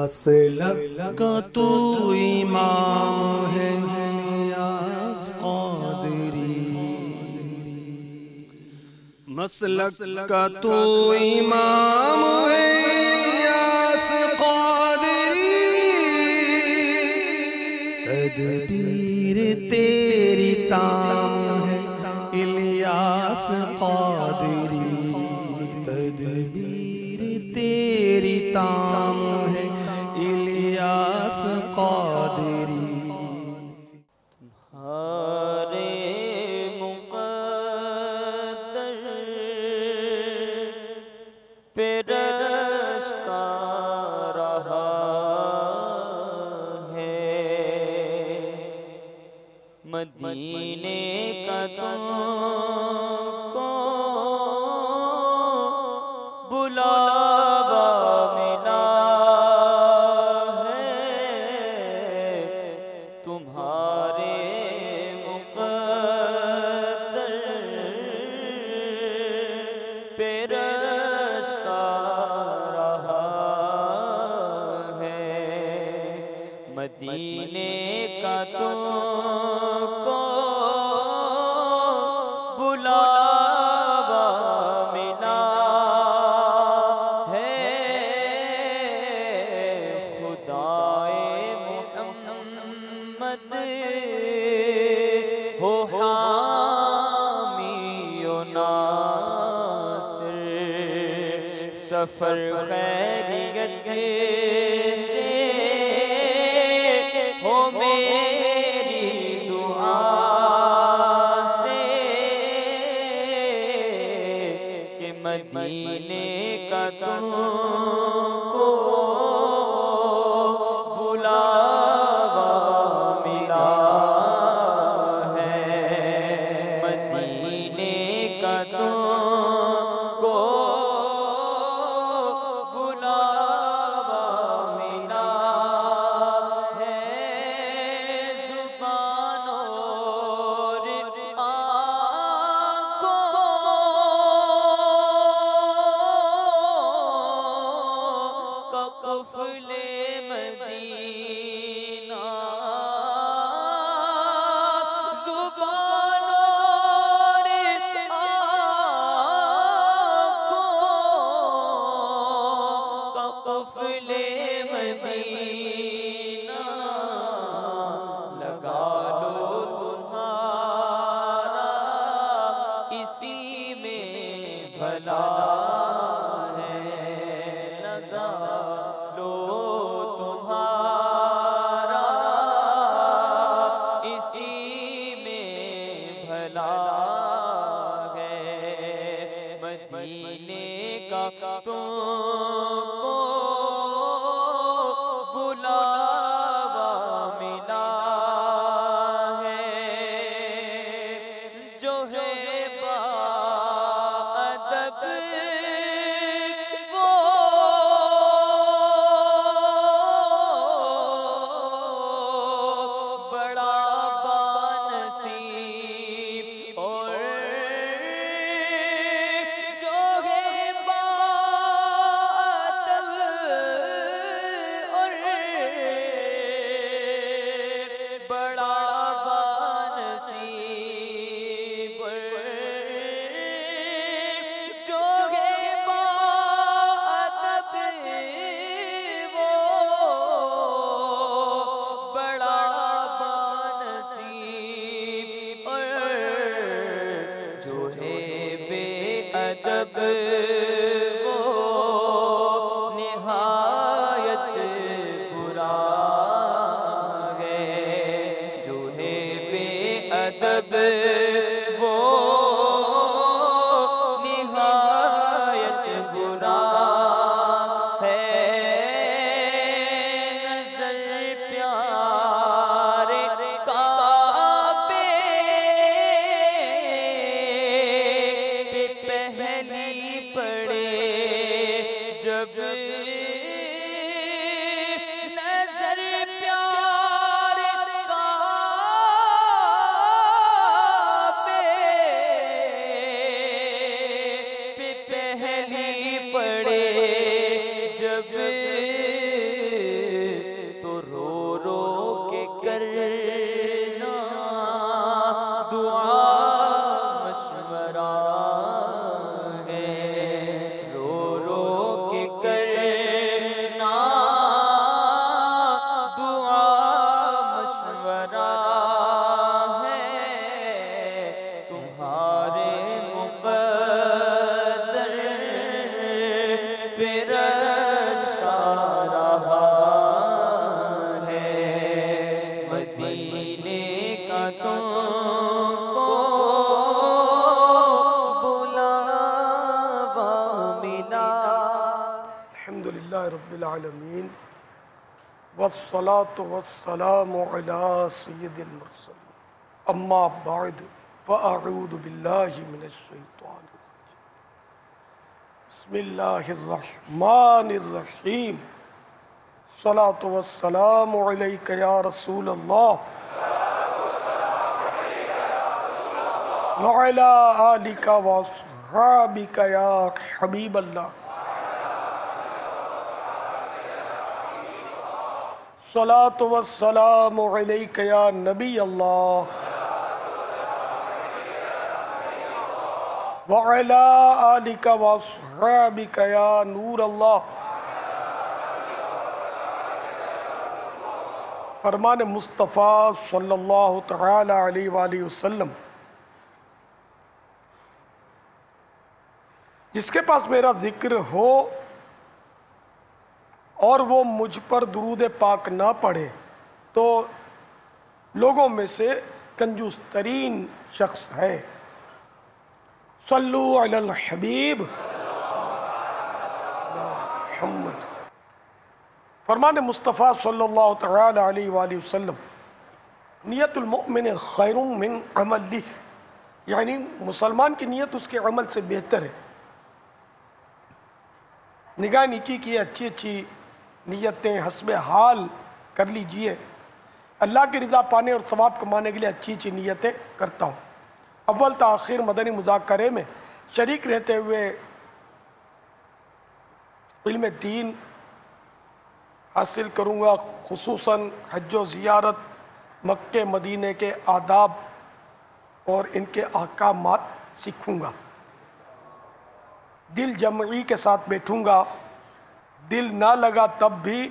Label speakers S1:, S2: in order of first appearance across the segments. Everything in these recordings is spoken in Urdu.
S1: مسلک کا تو امام ہے نیاز قادری، مسلک کا تو امام ہے نیاز قادری، تدبیر تیری تام ہے الیاس قادری، تدبیر تیری تام ہے الیاس قادری۔
S2: تمہارے مقدر پہ رش کا رہا ہے، مدینے کا تم کو بلاوا ملا ہے، تمہارے مقدر پہ رش کا رہا ہے، مدینے کا تم کو بلاوا ملا ہے، خدائے محمد ہو حامی و ناصر، سفر خیریت سے ہو میری دعا سے، کہ مدینے کا تم کو بلاوا ملا ہے، مدینے کا تم کو بلاوا ملا ہے، زبان اور آنکھوں کا قفل مدینہ، زبان اور آنکھوں کا قفل مدینہ، لگا لو تمہارا اسی میں بھلا ہے، لگا لو تمہارا اسی میں بھلا ہے، مدینے کا تم کو بلاوا ملا ہے، جو ہے باادب وہ بڑا بانصیب، اور جو ہے باادب اور بڑا بانصیب، جو ہے باادب وہ بڑا بانصیب، اور جو ہے بے ادب وہ نہایت برا ہے، جو ہے بے ادب وہ نہایت برا ہے، نظر پیار کعبے پہ پہلی پڑے جب، نظر پیار کعبے پہ پہلی پڑے جب،
S3: العالمین والصلاة والسلام علی سید المرسلین اما بعد فاعوذ باللہ من الشیطان الرجیم بسم اللہ الرحمن الرحیم الصلاة والسلام علیک یا رسول اللہ وعلی آلک واصحابک یا حبیب اللہ الصلاة والسلام علیک یا نبی اللہ وعلی آلک واصحابک یا نور اللہ۔ فرمان مصطفیٰ صلی اللہ تعالی علیہ وآلہ وسلم، جس کے پاس میرا ذکر ہو اور وہ مجھ پر درود پاک نہ پڑھے تو لوگوں میں سے کنجوس ترین شخص ہے۔ صلو علی الحبیب محمد۔ فرمان مصطفیٰ صلی اللہ تعالی علیہ وآلہ وسلم، نیت المؤمن خیر من عملہ، یعنی مسلمان کی نیت اس کے عمل سے بہتر ہے۔ نگاہ نیکی کی اچھی اچھی نیتیں حسب حال کر لیجئے۔ اللہ کی رضا پانے اور ثواب کمانے کے لیے اچھی اچھی نیتیں کرتا ہوں۔ اول تا آخر مدنی مذاکرے میں شریک رہتے ہوئے علم دین حاصل کروں گا، خصوصاً حج و زیارت، مکہ مدینہ کے آداب اور ان کے احکامات سیکھوں گا۔ دل جمعی کے ساتھ بیٹھوں گا، دل نہ لگا تب بھی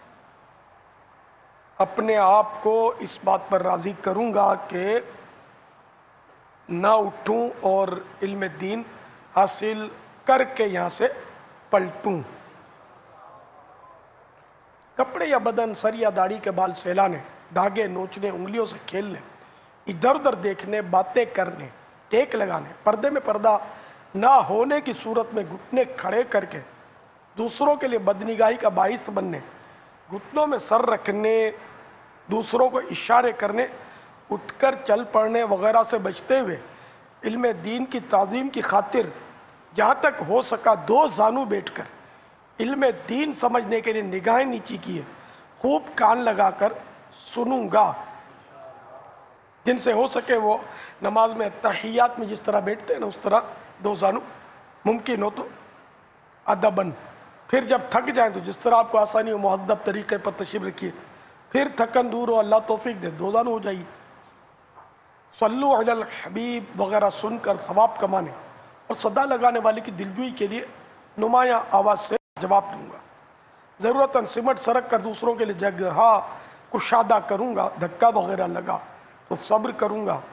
S3: اپنے آپ کو اس بات پر راضی کروں گا کہ نہ اٹھوں اور علم دین حاصل کر کے یہاں سے پلٹوں۔ کپڑے یا بدن، سر یا داڑھی کے بال سہلانے، دھاگے نوچنے، انگلیوں سے کھیلنے، ادھر ادھر دیکھنے، باتیں کرنے، ٹیک لگانے، پردے میں پردہ نہ ہونے کی صورت میں گھٹنے کھڑے کر کے دوسروں کے لیے بدنگاہی کا باعث بننے، گھٹنوں میں سر رکھنے، دوسروں کو اشارے کرنے، اٹھ کر چل پڑنے وغیرہ سے بچتے ہوئے علم دین کی تعظیم کی خاطر جہاں تک ہو سکا دو زانو بیٹھ کر علم دین سمجھنے کے لیے نگاہیں نیچی کیے خوب کان لگا کر سنوں گا۔ جن سے ہو سکے وہ نماز میں تحیات میں جس طرح بیٹھتے ہیں نا اس طرح دو زانو، ممکن ہو تو ادباً۔ پھر جب تھک جائیں تو جس طرح آپ کو آسانی و مہذب طریقے پر تشریف رکھیے، پھر تھکن دور ہو، اللہ توفیق دے، دو زانو ہو جائیے۔ صلو علی الحبیب وغیرہ سن کر ثواب کمانے اور صدا لگانے والے کی دلجوئی کے لیے نمایاں آواز سے جواب دوں گا۔ ضرورتاً سمٹ سرک کر دوسروں کے لیے جگہ کشادہ کروں گا، دھکا وغیرہ لگا تو صبر کروں گا،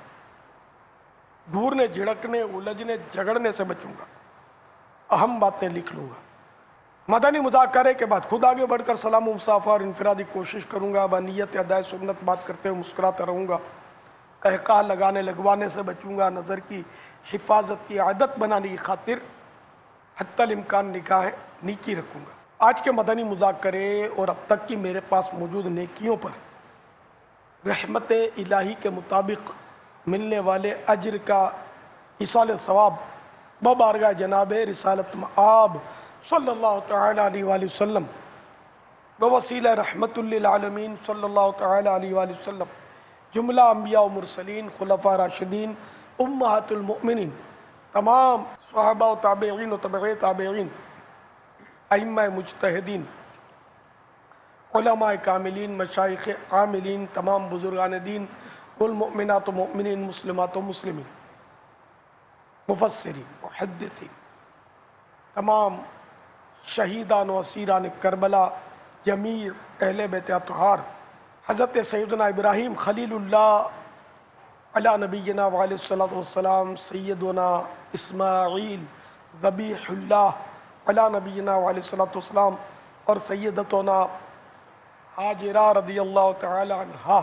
S3: گھورنے جھڑکنے الجھنے جھگڑنے سے بچوں گا، اہم باتیں لکھ لوں گا۔ مدنی مذاکرے کے بعد خود آگے بڑھ کر سلام و مصافحہ اور انفرادی کوشش کروں گا، بنیت ادائے سنت بات کرتے ہوئے مسکراتا رہوں گا، قہقہ لگانے لگوانے سے بچوں گا، نظر کی حفاظت کی عادت بنانے کی خاطر حتی الامکان نگاہیں نیچی رکھوں گا۔ آج کے مدنی مذاکرے اور اب تک کی میرے پاس موجود نیکیوں پر رحمت الہی کے مطابق ملنے والے اجر کا ایصال ثواب ببارگاہ جناب رسالت مآب صلی اللہ تعالی علیہ وآلہ وسلم بوسیلہ رحمت للعالمین صلی اللہ تعالی علیہ وآلہ وسلم، جملہ انبیاء و مرسلین، خلفاء راشدین، امہات المؤمنین، تمام صحابہ و تابعین و تبع تابعین، ائمہ مجتہدین، علماء کاملین، مشائخ عاملین، تمام بزرگان دین، کل مؤمنات و مؤمنین، مسلمات و مسلمین، مفسرین، محدثین، تمام شہیدان و اسیران کربلا، جمیع اہل بیت اطہار، حضرت سیدنا ابراہیم خلیل اللہ علی نبینا وعلیہ الصلاۃ والسلام، سیدنا اسماعیل ذبیح اللہ علی نبینا وعلیہ الصلاۃ والسلام، اور سیدتنا ہاجرہ رضی اللہ تعالی عنہا،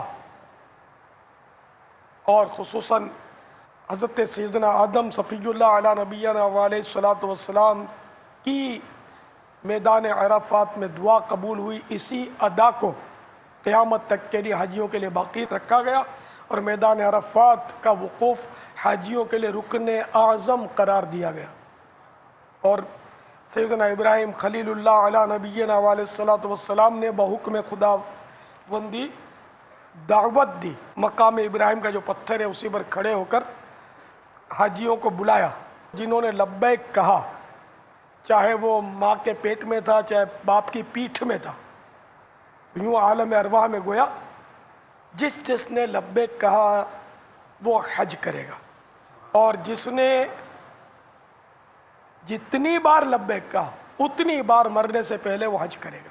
S3: اور خصوصاً حضرت سیدنا آدم صفی اللہ علی نبینا وعلیہ الصلاۃ والسلام کی میدان عرفات میں دعا قبول ہوئی، اسی ادا کو قیامت تک کے لیے حاجیوں کے لیے باقی رکھا گیا، اور میدان عرفات کا وقوف حاجیوں کے لیے رکن اعظم قرار دیا گیا۔ اور سیدنا ابراہیم خلیل اللہ علیہ نبینا علیہ الصلوۃ والسلام نے بحکم خداوندی دعوت دی، مقام ابراہیم کا جو پتھر ہے اسی پر کھڑے ہو کر حاجیوں کو بلایا، جنہوں نے لبیک کہا، چاہے وہ ماں کے پیٹ میں تھا چاہے باپ کی پیٹھ میں تھا، یوں عالم ارواح میں گویا جس نے لبیک کہا وہ حج کرے گا، اور جس نے جتنی بار لبیک کہا اتنی بار مرنے سے پہلے وہ حج کرے گا۔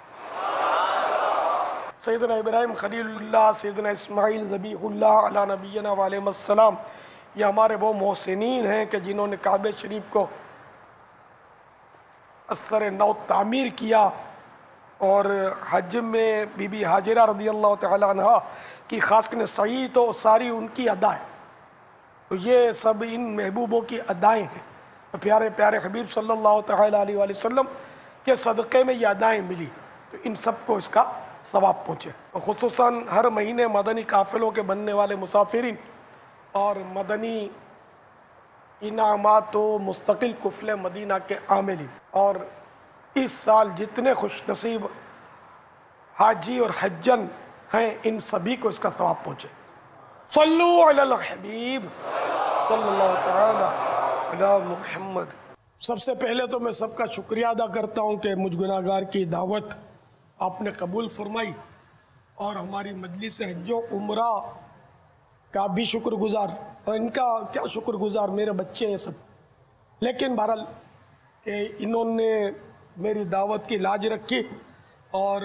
S3: سیدنا ابراہیم خلیل اللہ، سیدنا اسماعیل ذبیح اللہ علی نبینا علیہ السلام، یہ ہمارے وہ محسنین ہیں کہ جنہوں نے کعبہ شریف کو اثر نو تعمیر کیا، اور حج میں بی بی حاجرہ رضی اللہ تعالی عنہ کی خاص کر سعی تو ساری ان کی ادا ہے، تو یہ سب ان محبوبوں کی ادائیں ہیں، پیارے پیارے حبیب صلی اللہ تعالی علیہ وآلہ وسلم کے صدقے میں یہ ادائیں ملی، تو ان سب کو اس کا ثواب پہنچے۔ اور خصوصاً ہر مہینے مدنی قافلوں کے بننے والے مسافرین اور مدنی انعامات و مستقل قفل مدینہ کے عاملین، اور اس سال جتنے خوش نصیب حاجی اور حجن ہیں ان سبھی کو اس کا ثواب پہنچے۔ صلو علی الحبیب صلی اللہ تعالی علی محمد۔ سب سے پہلے تو میں سب کا شکریہ ادا کرتا ہوں کہ مجھ گناہگار کی دعوت آپ نے قبول فرمائی، اور ہماری مجلس حج و عمرہ کا بھی شکر گزار، اور ان کا کیا شکر گزار، میرے بچے ہیں سب، لیکن بہرحال کہ انہوں نے میری دعوت کی لاج رکھی اور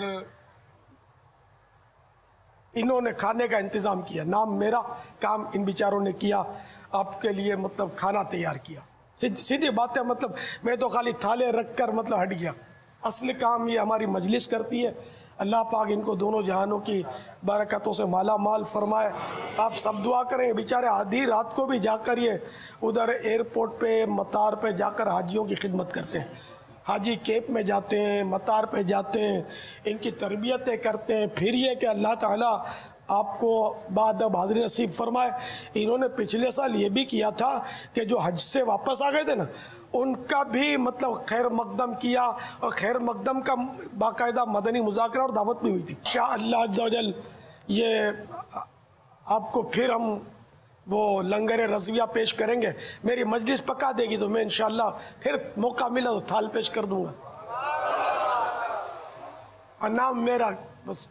S3: انہوں نے کھانے کا انتظام کیا، نام میرا، کام ان بیچاروں نے کیا، آپ کے لیے مطلب کھانا تیار کیا، سیدھی بات ہے، مطلب میں تو خالی تھالے رکھ کر مطلب ہٹ گیا، اصل کام یہ ہماری مجلس کرتی ہے۔ اللہ پاک ان کو دونوں جہانوں کی برکتوں سے مالا مال فرمائے۔ آپ سب دعا کریں، بیچارے آدھی رات کو بھی جا کر یہ ادھر ایئرپورٹ پہ مطار پہ جا کر حاجیوں کی خدمت کرتے ہیں، حاجی کیمپ میں جاتے ہیں، مطار پہ جاتے ہیں، ان کی تربیتیں کرتے ہیں، پھر یہ کہ اللہ تعالیٰ آپ کو بادب حاضری نصیب فرمائے۔ انہوں نے پچھلے سال یہ بھی کیا تھا کہ جو حج سے واپس آ گئے تھے نا، ان کا بھی مطلب خیر مقدم کیا، اور خیر مقدم کا باقاعدہ مدنی مذاکرہ اور دعوت بھی ہوئی تھی۔ انشاءاللہ عز و جل یہ آپ کو پھر ہم وہ لنگر رضویہ پیش کریں گے، میری مجلس پکا دے گی تو میں انشاءاللہ پھر موقع ملا تو تھال پیش کر دوں گا، اور نام میرا، بس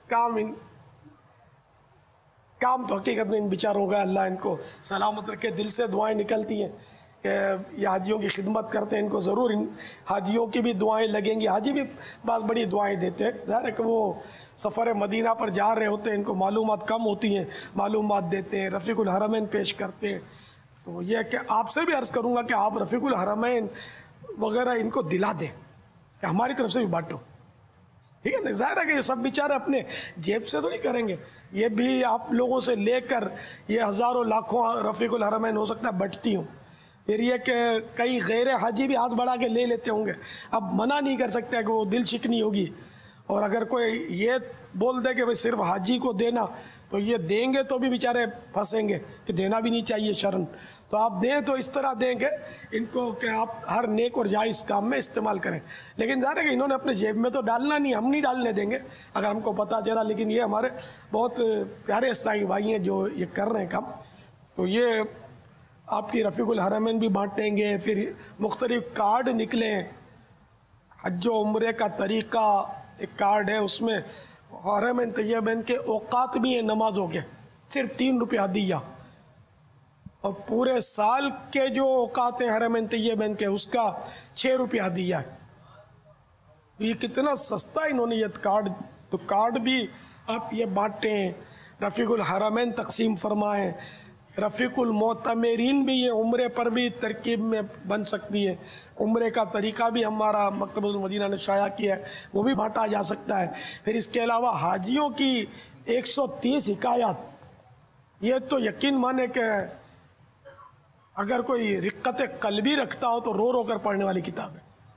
S3: کام تو حقیقت میں ان بیچاروں کا اللہ ان کو سلامت رکھے۔ دل سے دعائیں نکلتی ہیں کہ یہ حاجیوں کی خدمت کرتے ہیں، ان کو ضرور ان حاجیوں کی بھی دعائیں لگیں گی۔ حاجی بھی بعض بڑی دعائیں دیتے ہیں، ظاہر ہے کہ وہ سفر مدینہ پر جا رہے ہوتے ہیں، ان کو معلومات کم ہوتی ہیں، معلومات دیتے ہیں، رفیق الحرمین پیش کرتے ہیں۔ تو یہ کہ آپ سے بھی عرض کروں گا کہ آپ رفیق الحرمین وغیرہ ان کو دلا دیں کہ ہماری طرف سے بھی بانٹو، ٹھیک ہے نا؟ ظاہر ہے کہ یہ سب بیچارے اپنے جیب سے تو نہیں کریں گے، یہ بھی آپ لوگوں سے لے کر یہ ہزاروں لاکھوں رفیق الحرمین ہو سکتا ہے بٹتی ہوں، پھر یہ کہ کئی غیر حاجی بھی ہاتھ بڑھا کے لے لیتے ہوں گے، اب منع نہیں کر سکتے کہ وہ دل شکنی ہوگی، اور اگر کوئی یہ بول دے کہ بھئی صرف حاجی کو دینا، تو یہ دیں گے تو بھی بیچارے پھنسیں گے کہ دینا بھی نہیں چاہیے شرن، تو آپ دیں تو اس طرح دیں گے ان کو کہ آپ ہر نیک اور جائز کام میں استعمال کریں، لیکن ظاہر ہے کہ انہوں نے اپنے جیب میں تو ڈالنا نہیں، ہم نہیں ڈالنے دیں گے اگر ہم کو پتہ چلا، لیکن یہ ہمارے بہت پیارے اسلامی بھائی ہیں جو یہ کر رہے ہیں کام، تو یہ آپ کی رفیق الحرمین بھی بانٹیں گے، پھر مختلف کارڈ نکلیں، حج و عمرے کا طریقہ ایک کارڈ ہے، اس میں حرمین طیبین کے اوقات بھی ہیں نمازوں کے، صرف 3 روپیہ ہدیہ، اور پورے سال کے جو اوقات ہیں حرمین طیبین کے اس کا 6 روپیہ ہدیہ ہے۔ یہ کتنا سستا انہوں نے یہ کارڈ، تو کارڈ بھی آپ یہ بانٹیں، رفیق الحرمین تقسیم فرمائیں، رفیق المعتمرین بھی یہ عمرے پر بھی ترکیب میں بن سکتی ہے، عمرے کا طریقہ بھی ہمارا مکتبۃ المدینہ نے شائع کیا ہے، وہ بھی بانٹا جا سکتا ہے۔ پھر اس کے علاوہ حاجیوں کی 130 حکایات، یہ تو یقین مانے کہ اگر کوئی رقت قلبی رکھتا ہو تو رو رو کر پڑھنے والی کتاب ہے،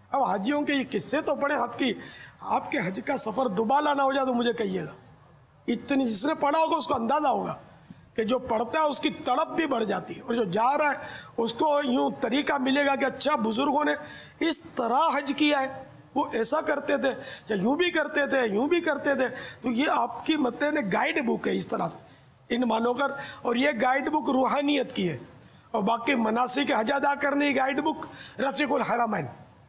S3: اب حاجیوں کے یہ قصے تو پڑھیں، آپ کے حج کا سفر دوبارہ نہ ہو جائے تو مجھے کہیے گا. اتنی جس نے پڑھا ہوگا اس کو اندازہ ہوگا کہ جو پڑھتا ہے اس کی تڑپ بھی بڑھ جاتی ہے، اور جو جا رہا ہے اس کو یوں طریقہ ملے گا کہ اچھا بزرگوں نے اس طرح حج کیا ہے، وہ ایسا کرتے تھے یا یوں بھی کرتے تھے یوں بھی کرتے تھے. تو یہ آپ کی متن گائیڈ بک ہے اس طرح سے ان مانو کر، اور یہ گائیڈ بک روحانیت کی ہے، اور باقی مناسک حج ادا کرنے کی گائیڈ بک رفیق الحرمین.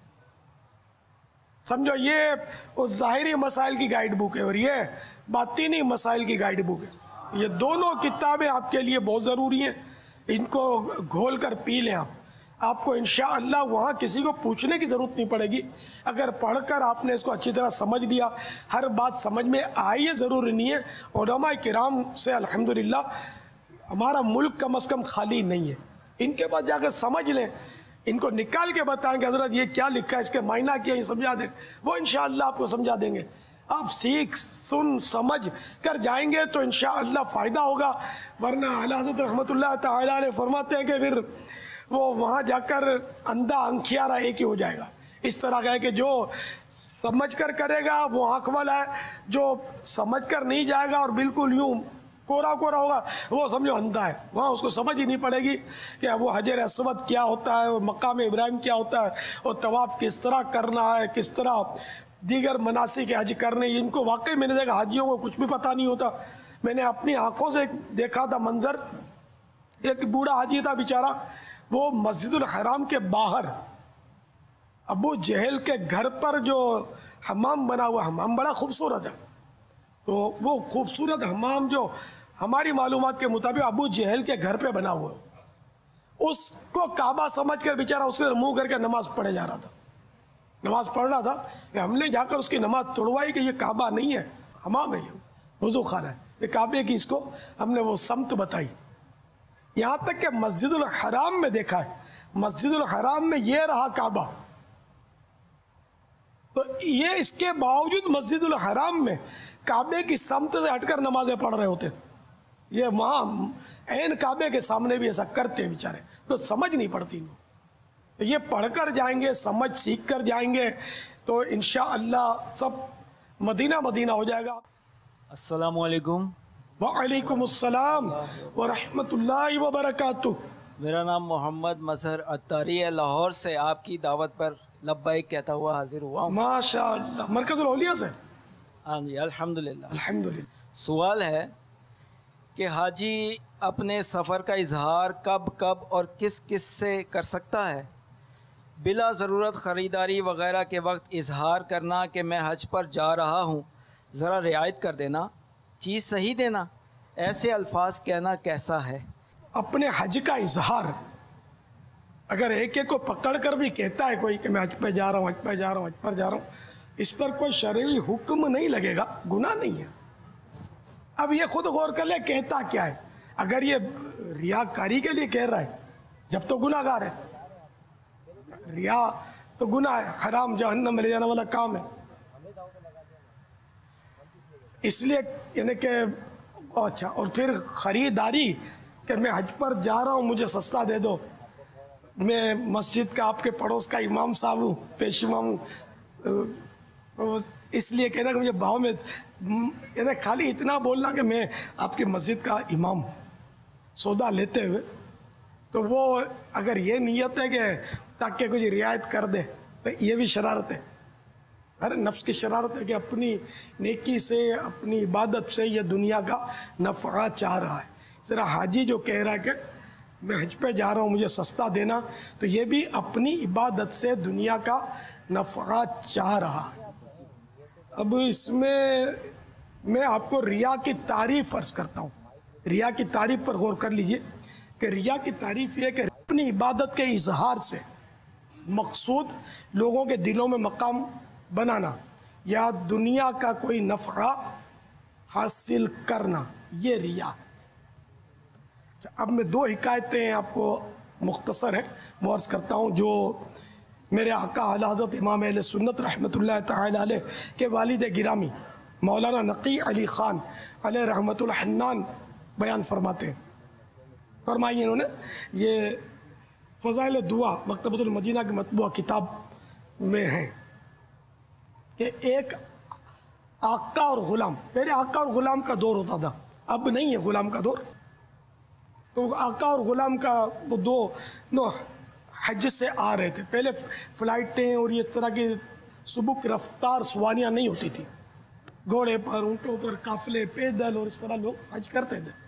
S3: سمجھو یہ اس ظاہری مسائل کی گائیڈ بک ہے اور یہ باطینی مسائل کی گائیڈ بک ہے. یہ دونوں کتابیں آپ کے لیے بہت ضروری ہیں، ان کو گھول کر پی لیں. آپ کو انشاءاللہ وہاں کسی کو پوچھنے کی ضرورت نہیں پڑے گی. اگر پڑھ کر آپ نے اس کو اچھی طرح سمجھ لیا، ہر بات سمجھ میں آئی ہے ضروری نہیں ہے. علماء کرام سے الحمدللہ ہمارا ملک کم از کم خالی نہیں ہے. ان کے پاس جا کر سمجھ لیں، ان کو نکال کے بتائیں کہ حضرت یہ کیا لکھا ہے، اس کے معنی کیا، یہ سمجھا دیں. وہ انشاءاللہ آپ کو سمجھا دیں گے. آپ سیکھ سن سمجھ کر جائیں گے تو انشاءاللہ فائدہ ہوگا. ورنہ اعلیٰ حضرت رحمۃ اللہ تعالیٰ علیہ فرماتے ہیں کہ پھر وہ وہاں جا کر اندھا انکھیارا ایک ہی ہو جائے گا. اس طرح کا ہے کہ جو سمجھ کر کرے گا وہ آنکھ والا ہے، جو سمجھ کر نہیں جائے گا اور بالکل یوں کورا کورا ہوگا وہ سمجھو اندھا ہے. وہاں اس کو سمجھ ہی نہیں پڑے گی کہ وہ حجر اسود کیا ہوتا ہے، مقام ابراہیم کیا ہوتا ہے، اور طواف کس طرح کرنا ہے، کس طرح دیگر مناسک حج کرنے. ان کو واقعی میں نے دیکھا حاجیوں کو کچھ بھی پتہ نہیں ہوتا. میں نے اپنی آنکھوں سے دیکھا تھا منظر، ایک بوڑھا حاجی تھا بیچارہ، وہ مسجد الحرام کے باہر ابو جہل کے گھر پر جو حمام بنا ہوا، حمام بڑا خوبصورت ہے، تو وہ خوبصورت حمام جو ہماری معلومات کے مطابق ابو جہل کے گھر پہ بنا ہوا ہے، اس کو کعبہ سمجھ کر بیچارہ اس کے منہ کر کے نماز پڑھے جا رہا تھا. نماز پڑھ رہا تھا کہ ہم نے جا کر اس کی نماز توڑوائی کہ یہ کعبہ نہیں ہے، حمام ہے، یہ وضو خانہ ہے، یہ کعبے کی اس کو ہم نے وہ سمت بتائی. یہاں تک کہ مسجد الحرام میں دیکھا ہے، مسجد الحرام میں یہ رہا کعبہ، تو یہ اس کے باوجود مسجد الحرام میں کعبے کی سمت سے ہٹ کر نمازیں پڑھ رہے ہوتے. یہ وہاں عین کعبے کے سامنے بھی ایسا کرتے ہیں بیچارے، تو سمجھ نہیں پڑتی. یہ پڑھ کر جائیں گے، سمجھ سیکھ کر جائیں گے تو انشاءاللہ سب مدینہ مدینہ ہو جائے گا.
S4: السلام علیکم.
S3: وعلیکم السلام ورحمۃ اللہ وبرکاتہ.
S4: میرا نام محمد مظہر عطاری ہے، لاہور سے آپ کی دعوت پر لبیک کہتا ہوا حاضر ہوا ہوں.
S3: ماشاء اللہ، مرکز الاولیاء سے.
S4: ہاں جی، الحمدللہ.
S3: الحمدللہ.
S4: سوال ہے کہ حاجی اپنے سفر کا اظہار کب کب اور کس کس سے کر سکتا ہے؟ بلا ضرورت خریداری وغیرہ کے وقت اظہار کرنا کہ میں حج پر جا رہا ہوں، ذرا رعایت کر دینا، چیز صحیح دینا، ایسے الفاظ کہنا کیسا ہے؟
S3: اپنے حج کا اظہار اگر ایک ایک کو پکڑ کر بھی کہتا ہے کوئی کہ میں حج پہ جا رہا ہوں، حج پہ جا رہا ہوں، حج پر جا رہا ہوں، اس پر کوئی شرعی حکم نہیں لگے گا، گناہ نہیں ہے. اب یہ خود غور کر لے کہتا کیا ہے. اگر یہ ریاکاری کے لیے کہہ رہا ہے جب تو گناہ گار ہے. ریا تو گناہ ہے، حرام جہنم میں لے جانے والا کام ہے. اس لیے یعنی کہ اچھا، اور پھر خریداری کہ میں حج پر جا رہا ہوں، مجھے سستا دے دو، میں مسجد کا آپ کے پڑوس کا امام صاحب ہوں، پیش امام ہوں، اس لیے کہنا کہ مجھے بھاؤ میں، یعنی خالی اتنا بولنا کہ میں آپ کی مسجد کا امام ہوں سودا لیتے ہوئے، تو وہ اگر یہ نیت ہے کہ تاکہ کچھ رعایت کر دے تو یہ بھی شرارت ہے. ہر نفس کی شرارت ہے کہ اپنی نیکی سے، اپنی عبادت سے یہ دنیا کا نفع چاہ رہا ہے. ذرا حاجی جو کہہ رہا ہے کہ میں حج پہ جا رہا ہوں، مجھے سستا دینا، تو یہ بھی اپنی عبادت سے دنیا کا نفع چاہ رہا ہے. اب اس میں آپ کو ریا کی تعریف عرض کرتا ہوں. ریا کی تعریف پر غور کر لیجئے کہ ریا کی تعریف یہ کہ اپنی عبادت کے اظہار سے مقصود لوگوں کے دلوں میں مقام بنانا یا دنیا کا کوئی نفع حاصل کرنا، یہ ریا. اب میں دو حکایتیں آپ کو مختصر ہیں وہ عرض کرتا ہوں جو میرے آقا اعلی حضرت امام اہل سنت رحمۃ اللہ تعالی علیہ کے والد گرامی مولانا نقی علی خان علیہ رحمۃ الحنان بیان فرماتے ہیں. فرمائی انہوں نے، یہ فضائل دعا مکتبۃ المدینہ کی مطبوعہ کتاب میں ہیں کہ ایک آقا اور غلام، پہلے آقا اور غلام کا دور ہوتا تھا، اب نہیں ہے غلام کا دور. تو آقا اور غلام کا وہ دو حج سے آ رہے تھے. پہلے فلائٹیں اور یہ طرح کی سبک رفتار سواریاں نہیں ہوتی تھی، گھوڑے پر، اونٹوں پر، قافلے، پیدل، اور اس طرح لوگ حج کرتے تھے.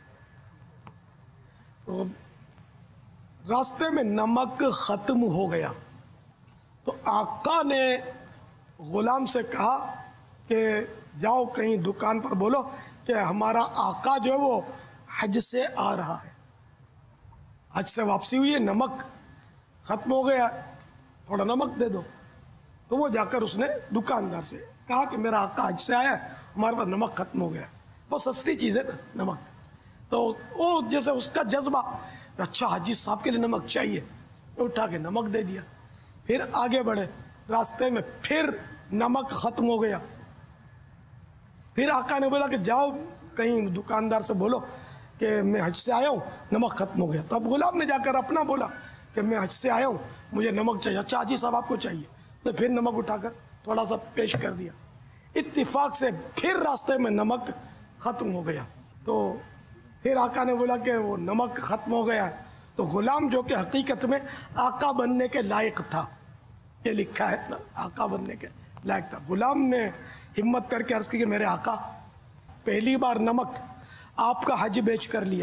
S3: تو راستے میں نمک ختم ہو گیا تو آقا نے غلام سے کہا کہ جاؤ کہیں دکان پر بولو کہ ہمارا آقا جو ہے وہ حج سے آ رہا ہے، حج سے واپسی ہوئی ہے، نمک ختم ہو گیا، تھوڑا نمک دے دو. تو وہ جا کر اس نے دکاندار سے کہا کہ میرا آقا حج سے آیا ہے، ہمارے پاس نمک ختم ہو گیا. بہت سستی چیز ہے نا نمک. تو وہ جیسے اس کا جذبہ، اچھا حاجی صاحب کے لیے نمک چاہیے، اٹھا کے نمک دے دیا. پھر آگے بڑھے، راستے میں پھر نمک ختم ہو گیا. پھر آقا نے بولا کہ جاؤ کہیں دکاندار سے بولو کہ میں حج سے آیا ہوں، نمک ختم ہو گیا. تو اب غلام نے جا کر اپنا بولا کہ میں حج سے آیا ہوں، مجھے نمک چاہیے. اچھا حاجی صاحب آپ کو چاہیے. تو پھر نمک اٹھا کر تھوڑا سا پیش کر دیا. اتفاق سے پھر راستے میں نمک ختم ہو گیا. تو پھر آقا نے بولا کہ وہ نمک ختم ہو گیا ہے. تو غلام جو کہ حقیقت میں آقا بننے کے لائق تھا، یہ لکھا ہے آقا بننے کے لائق تھا. غلام نے ہمت کر کے عرض کی کہ میرے آقا، پہلی بار نمک آپ کا حج بیچ کر لیا،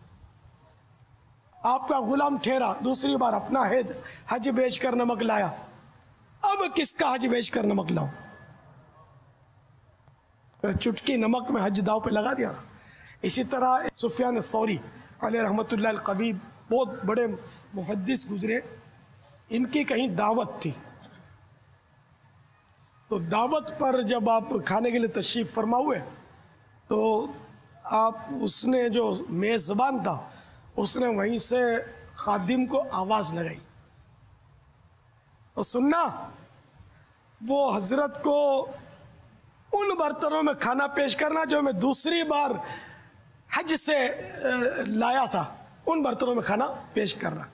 S3: آپ کا غلام ٹھہرا، دوسری بار اپنا حج بیچ کر نمک لایا، اب کس کا حج بیچ کر نمک لاؤں؟ چٹکی نمک میں حج داؤ پہ لگا دیا. اسی طرح سفیان الثوری علیہ رحمۃ اللہ القوی، بہت بڑے محدث گزرے، ان کی کہیں دعوت تھی. تو دعوت پر جب آپ کھانے کے لیے تشریف فرما ہوئے تو اس نے جو میزبان تھا اس نے وہیں سے خادم کو آواز لگائی، اور سننا، وہ حضرت کو ان برتنوں میں کھانا پیش کرنا جو میں دوسری بار حج سے لایا تھا، ان برتنوں میں کھانا پیش کرنا.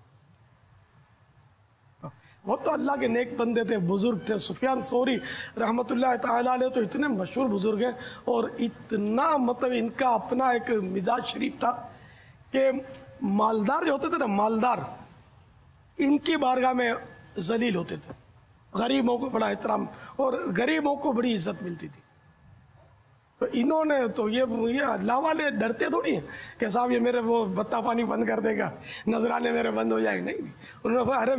S3: وہ تو اللہ کے نیک بندے تھے، بزرگ تھے. سفیان ثوری رحمۃ اللہ تعالیٰ علیہ تو اتنے مشہور بزرگ ہیں، اور اتنا مطلب ان کا اپنا ایک مزاج شریف تھا کہ مالدار جو ہوتے تھے نا، مالدار ان کی بارگاہ میں ذلیل ہوتے تھے. غریبوں کو بڑا احترام اور غریبوں کو بڑی عزت ملتی تھی. تو انہوں نے تو یہ اللہ والے ڈرتے تھوڑی ہیں کہ صاحب یہ میرے وہ بتا پانی بند کر دے گا، نذرانے میرے بند ہو جائیں. نہیں، انہوں نے کہا ارے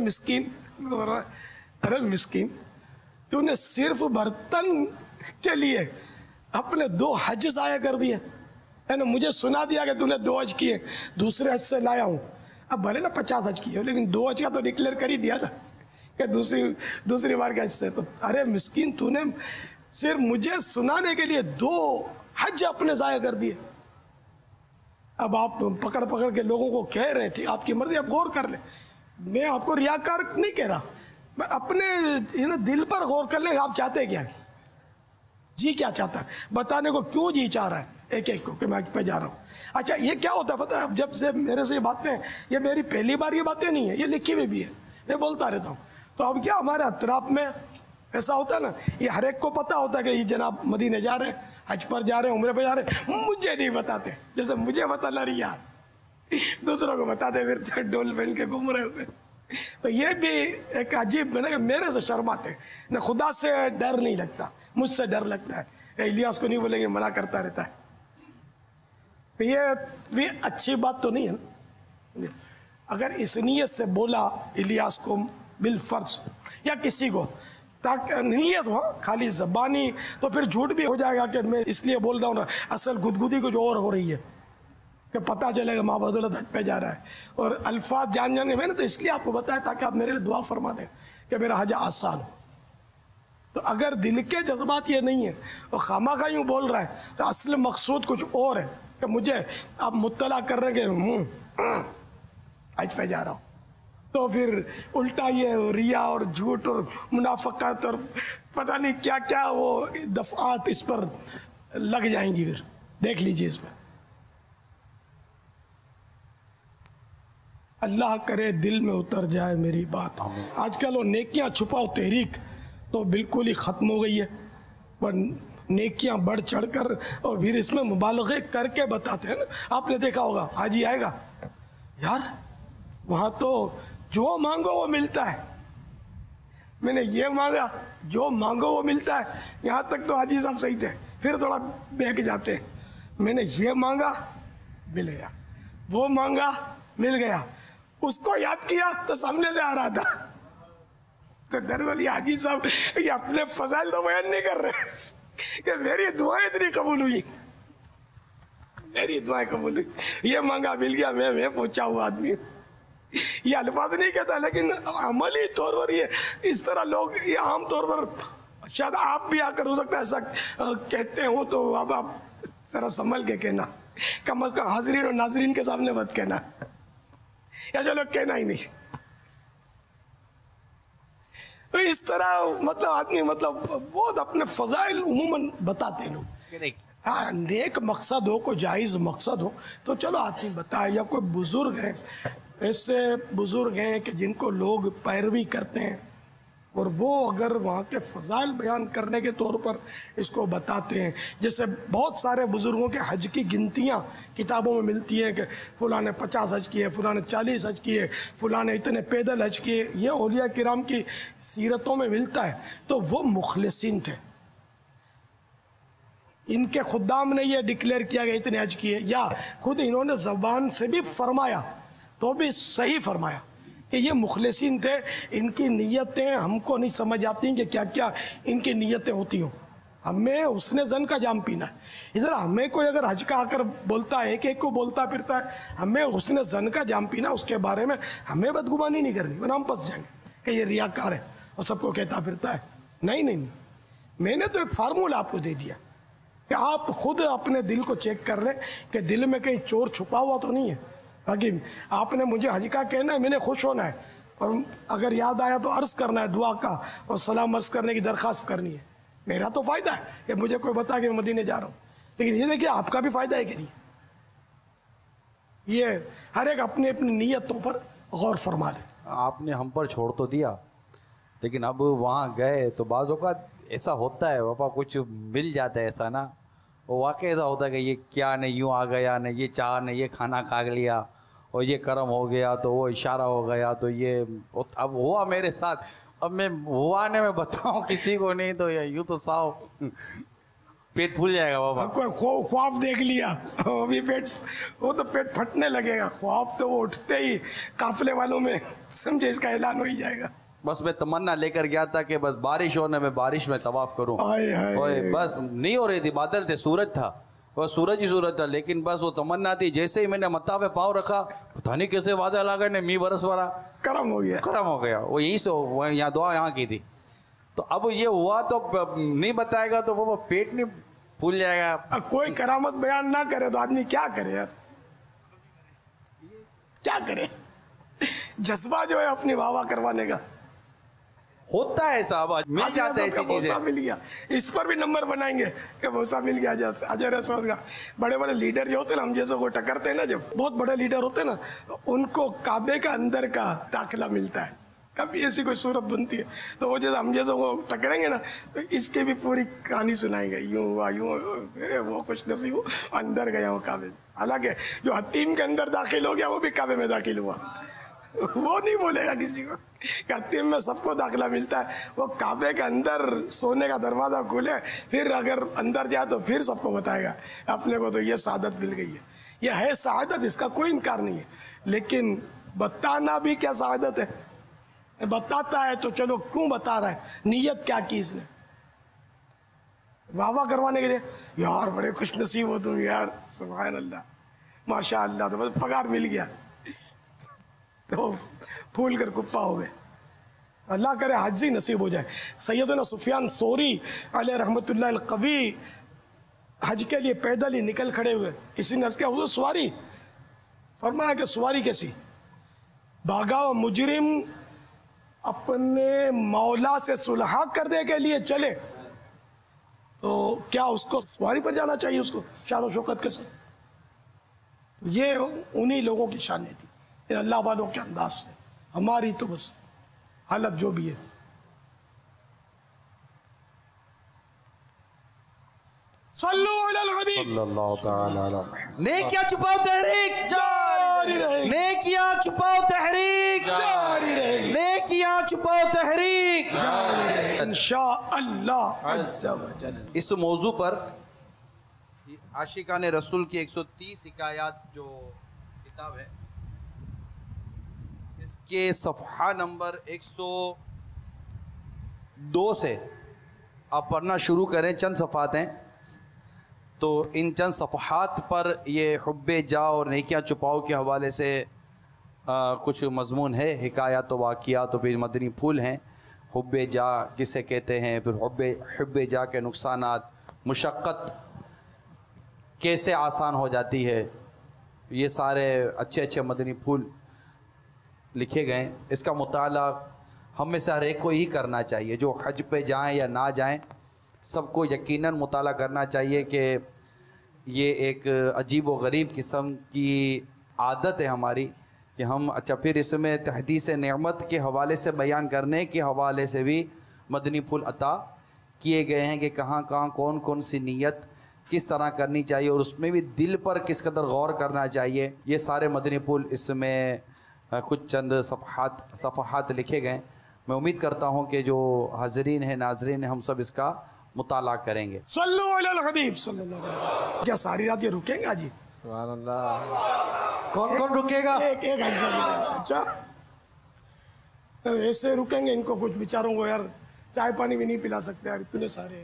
S3: مسکین، تو نے صرف برتن کے لیے اپنے 2 حج ضائع کر دیے. مجھے سنا دیا کہ تو نے 2 حج کیے، دوسرے حج سے لایا ہوں. اب بھلے نا 50 حج کیے، لیکن 2 حج کا تو ڈکلیئر کر ہی دیا نا کہ دوسری بار کے حج سے. تو ارے مسکین، تو نے صرف مجھے سنانے کے لیے 2 حج اپنے ضائع کر دیے. اب آپ پکڑ کے لوگوں کو کہہ رہے ہیں، ٹھیک آپ کی مرضی، آپ غور کر لیں. میں آپ کو ریاکار نہیں کہہ رہا، میں اپنے دل پر غور کر لیں. آپ چاہتے کیا ہے؟ جی کیا چاہتا ہے؟ بتانے کو کیوں جی چاہ رہا ہے ایک ایک کو کہ میں پہ جا رہا ہوں. اچھا یہ کیا ہوتا ہے پتہ ہے؟ جب سے میرے سے یہ باتیں، یہ میری پہلی بار یہ باتیں نہیں ہیں، یہ لکھی ہوئی بھی ہے، میں بولتا رہتا ہوں. تو اب کیا ہمارے اطراف میں ایسا ہوتا ہے نا، یہ ہر ایک کو پتہ ہوتا ہے کہ یہ جناب مدینے جا رہے ہیں، حج پر جا رہے ہیں، عمرے پہ جا رہے ہیں. مجھے نہیں بتاتے، جیسے مجھے بتا نہ رہی یار، دوسروں کو بتاتے پھر ڈول پہن کے گھوم رہے ہوتے. تو یہ بھی ایک عجیب ہے نا کہ میرے سے شرماتے نہ، خدا سے ڈر نہیں لگتا، مجھ سے ڈر لگتا ہے. الیاس کو نہیں بولیں گے، منع کرتا رہتا ہے. تو یہ بھی اچھی بات تو نہیں ہے نا. اگر اس نیت سے بولا الیاس کو بالفرض یا کسی کو، تاکہ نیت ہو خالی زبانی، تو پھر جھوٹ بھی ہو جائے گا کہ میں اس لیے بول رہا ہوں نا، اصل گدگدی کچھ اور ہو رہی ہے کہ پتہ چلے گا ماں بدولت حج پہ جا رہا ہے. اور الفاظ جان کے میں نے تو اس لیے آپ کو بتایا تاکہ آپ میرے لیے دعا فرما دیں کہ میرا حج آسان ہو. تو اگر دل کے جذبات یہ نہیں ہے اور خامخواہ یوں بول رہا ہے تو اصل مقصود کچھ اور ہے کہ مجھے آپ مطلع کر رہے کہ حج پہ جا رہا ہوں. تو پھر الٹا یہ ریا اور جھوٹ اور منافقت اور پتہ نہیں کیا کیا وہ دفعات اس پر لگ جائیں گی. پھر دیکھ لیجیے اس میں. اللہ کرے دل میں اتر جائے میری بات. آج کل وہ نیکیاں چھپاؤ تحریک تو بالکل ہی ختم ہو گئی ہے، پر نیکیاں بڑھ چڑھ کر اور پھر اس میں مبالغے کر کے بتاتے ہیں نا. آپ نے دیکھا ہوگا حاجی آئے گا، یار وہاں تو جو مانگو وہ ملتا ہے، میں نے یہ مانگا جو مانگو وہ ملتا ہے. یہاں تک تو حاجی صاحب صحیح تھے، پھر تھوڑا بہک جاتے ہیں. میں نے یہ مانگا مل گیا، وہ مانگا مل گیا، اس کو یاد کیا تو سامنے سے آ رہا تھا. تو دروازی حاجی صاحب یہ اپنے فضائل تو بیان نہیں کر رہے کہ میری دعائیں اتنی قبول ہوئی، میری دعائیں قبول ہوئی، یہ مانگا مل گیا. میں پہنچا ہوا آدمی، یہ الفاظ نہیں کہتا، لیکن عملی طور پر یہ اس طرح لوگ یہ عام طور پر شاید آپ بھی آ کر ہو سکتا ہے ایسا کہتے ہوں، تو اب آپ ذرا سنبھل کے کہنا، کم از کم حاضرین اور ناظرین کے سامنے مت کہنا، یا جو لوگ کہنا ہی نہیں. تو اس طرح مطلب آدمی مطلب بہت اپنے فضائل عموماً بتاتے ہیں لوگ. ہاں نیک مقصد ہو، کوئی جائز مقصد ہو تو چلو آدمی بتائے. یا کوئی بزرگ ہیں، ایسے بزرگ ہیں کہ جن کو لوگ پیروی کرتے ہیں اور وہ اگر وہاں کے فضائل بیان کرنے کے طور پر اس کو بتاتے ہیں، جیسے بہت سارے بزرگوں کے حج کی گنتیاں کتابوں میں ملتی ہیں کہ فلاں نے 50 حج کیے، فلاں نے 40 حج کیے، فلاں نے اتنے پیدل حج کیے. یہ اولیاء کرام کی سیرتوں میں ملتا ہے. تو وہ مخلصین تھے، ان کے خدام نے یہ ڈکلیئر کیا کہ اتنے حج کیے، یا خود انہوں نے زبان سے بھی فرمایا تو بھی صحیح فرمایا کہ یہ مخلصین تھے. ان کی نیتیں ہم کو نہیں سمجھ آتی کہ کیا کیا ان کی نیتیں ہوتی ہوں. ہمیں حسن زن کا جام پینا ہے. اس طرح ہمیں کوئی اگر حج کا آ کر بولتا ہے، ایک کو بولتا پھرتا ہے، ہمیں حسن زن کا جام پینا، اس کے بارے میں ہمیں بدگمانی نہیں کرنی، ورنہ ہم پھنس جائیں گے کہ یہ ریاکار ہے اور سب کو کہتا پھرتا ہے. نہیں، میں نے تو ایک فارمولہ آپ کو دے دیا کہ آپ خود اپنے دل کو چیک کر لیں کہ دل میں کہیں چور چھپا ہوا تو نہیں ہے. باقی آپ نے مجھے حج کا کہنا ہے، میں نے خوش ہونا ہے، اور اگر یاد آیا تو عرض کرنا ہے دعا کا اور سلام عرض کرنے کی درخواست کرنی ہے. میرا تو فائدہ ہے کہ مجھے کوئی بتا کہ میں مدینے جا رہا ہوں، لیکن یہ دیکھیے آپ کا بھی فائدہ ہے کہ نہیں. یہ ہر ایک اپنی اپنی نیتوں پر غور فرما لے.
S5: آپ نے ہم پر چھوڑ تو دیا، لیکن اب وہاں گئے تو بعض اوقات ایسا ہوتا ہے پاپا، کچھ مل جاتا ہے ایسا نا، وہ واقعی ایسا ہوتا ہے کہ یہ کیا نہیں یوں آ گیا، نہیں یہ چاہ نہیں یہ کھانا کھا لیا، اور یہ کرم ہو گیا تو وہ اشارہ ہو گیا. تو یہ اب ہوا میرے ساتھ، اب میں ہوا نے میں بتاؤں کسی کو نہیں تو یوں تو ساؤ پیٹ پھول جائے گا بابا.
S3: کوئی خواب دیکھ لیا ابھی وہ تو پیٹ پھٹنے لگے گا. خواب تو وہ اٹھتے ہی قافلے والوں میں سمجھے اس کا اعلان ہو ہی جائے گا.
S5: بس میں تمنا لے کر گیا تھا کہ بس بارش ہو نا، میں بارش میں طواف کروں. بس نہیں ہو رہی تھی، بادل تھے، سورج تھا، بس سورج ہی سورج تھا، لیکن بس وہ تمنا تھی. جیسے ہی میں نے متھا پہ پاؤں رکھا، پتہ نہیں کیسے بادل آ گئے نے، می برس والا
S3: کرم ہو گیا.
S5: وہ یہیں سے یہاں دعا یہاں کی تھی. تو اب یہ ہوا تو نہیں بتائے گا تو وہ پیٹ نہیں پھول جائے گا.
S3: اب کوئی کرامت بیان نہ کرے تو آدمی کیا کرے یار، کیا کرے. جذبہ جو ہے اپنی واہ واہ کروانے کا
S5: ہوتا ہے صاحب، مل جاتا ہے ایسی چیزیں.
S3: مل گیا، اس پر بھی نمبر بنائیں گے کہ بوسا مل گیا. اجر اسود کا بڑے بڑے لیڈر جو ہوتے ہیں نا، ہم جیسے کو ٹکرتے ہیں نا، جب بہت بڑے لیڈر ہوتے ہیں نا، ان کو کعبے کا اندر کا داخلہ ملتا ہے. کبھی ایسی کوئی صورت بنتی ہے تو وہ جیسے ہم جیسے کو ٹکریں گے نا، تو اس کی بھی پوری کہانی سنائیں گے. یوں ہوا، یوں وہ خوش نصیب ہو اندر گیا وہ کعبے. حالانکہ جو حتیم کے اندر داخل ہو گیا وہ بھی کعبے میں داخل ہوا، وہ نہیں بولے گا کسی کو کہ حتیم میں سب کو داخلہ ملتا ہے. وہ کعبے کے اندر سونے کا دروازہ کھولے، پھر اگر اندر جائے تو پھر سب کو بتائے گا اپنے کو تو یہ سعادت مل گئی ہے. یہ ہے سعادت، اس کا کوئی انکار نہیں ہے، لیکن بتانا بھی کیا سعادت ہے. بتاتا ہے تو چلو کیوں بتا رہا ہے، نیت کیا کی اس نے، واہ واہ کروانے کے لیے. یار بڑے خوش نصیب ہو تم یار، سبحان اللہ، ماشاء اللہ، تو بس پگار مل گیا تو پھول کر کپا ہو گئے. اللہ کرے حاجی نصیب ہو جائے. سیدنا سفیان ثوری علیہ رحمۃ اللہ القوی حج کے لیے پیدل ہی نکل کھڑے ہوئے. کسی نے اس کے حضور سواری، فرمایا کہ سواری کیسی، بھاگا و مجرم اپنے مولا سے صلح کرنے کے لیے چلے تو کیا اس کو سواری پر جانا چاہیے، اس کو شان و شوکت کے ساتھ. یہ انہی لوگوں کی شانیں تھی इन अल्लाह वालों के अंदाज से। हमारी तो बस हालत जो भी है। सल्लु अलल हबीब।
S5: सल्लल्लाहु ताला अलैहि।
S4: नेकियां छुपाओ तहरीक
S3: जारी रहेगी,
S4: नेकियां छुपाओ तहरीक
S3: जारी रहेगी,
S4: नेकियां छुपाओ तहरीक।
S3: इंशाअल्लाह अज़्ज़ा व जल।
S5: इस मौजू पर आशिकान रसूल की 130 हिकायात जो किताब है, इसके सफ़हा नंबर 102 से आप पढ़ना शुरू करें। चंद सफ़हात हैं, तो इन चंद सफ़हात पर ये हुब्बे जा और नेकियां छुपाओ के हवाले से कुछ मज़मून है, हिकायात व वाक़ियात, तो फिर मदनी फूल हैं। हुब्बे जा किसे कहते हैं, फिर हुब्बे जा के नुकसानात, मुशक्क़त कैसे आसान हो जाती है, ये सारे अच्छे अच्छे मदनी फूल लिखे गए। इसका मुताला हम में से हर एक को ही करना चाहिए, जो हज पे जाएं या ना जाएं, सबको यकीनन मुताला करना चाहिए कि ये एक अजीब व गरीब किस्म की आदत है हमारी कि हम अच्छा फिर इसमें तहदीस नेमत के हवाले से बयान करने के हवाले से भी मदनी फूल अता किए गए हैं कि कहाँ कहाँ कौन कौन सी नीयत किस तरह करनी चाहिए और उसमें भी दिल पर किस कदर गौर करना चाहिए। ये सारे मदनी फूल इसमें कुछ चंद सफ़हात लिखे गए। मैं उम्मीद करता हूँ कि जो हाज़रीन है, नाज़रीन है, हम सब इसका मुताला करेंगे।
S3: सल्लु अलल हबीब सल्लल्लाहु अलैहि वसल्लम। क्या सारी रात ये रुकेंगे आज ही?
S4: सुभान अल्लाह। कौन कौन रुकेगा?
S3: एक हाजी साहब। अच्छा, तो ऐसे रुकेंगे? इनको कुछ बेचारों को यार चाय पानी भी नहीं पिला सकते यार, इतने सारे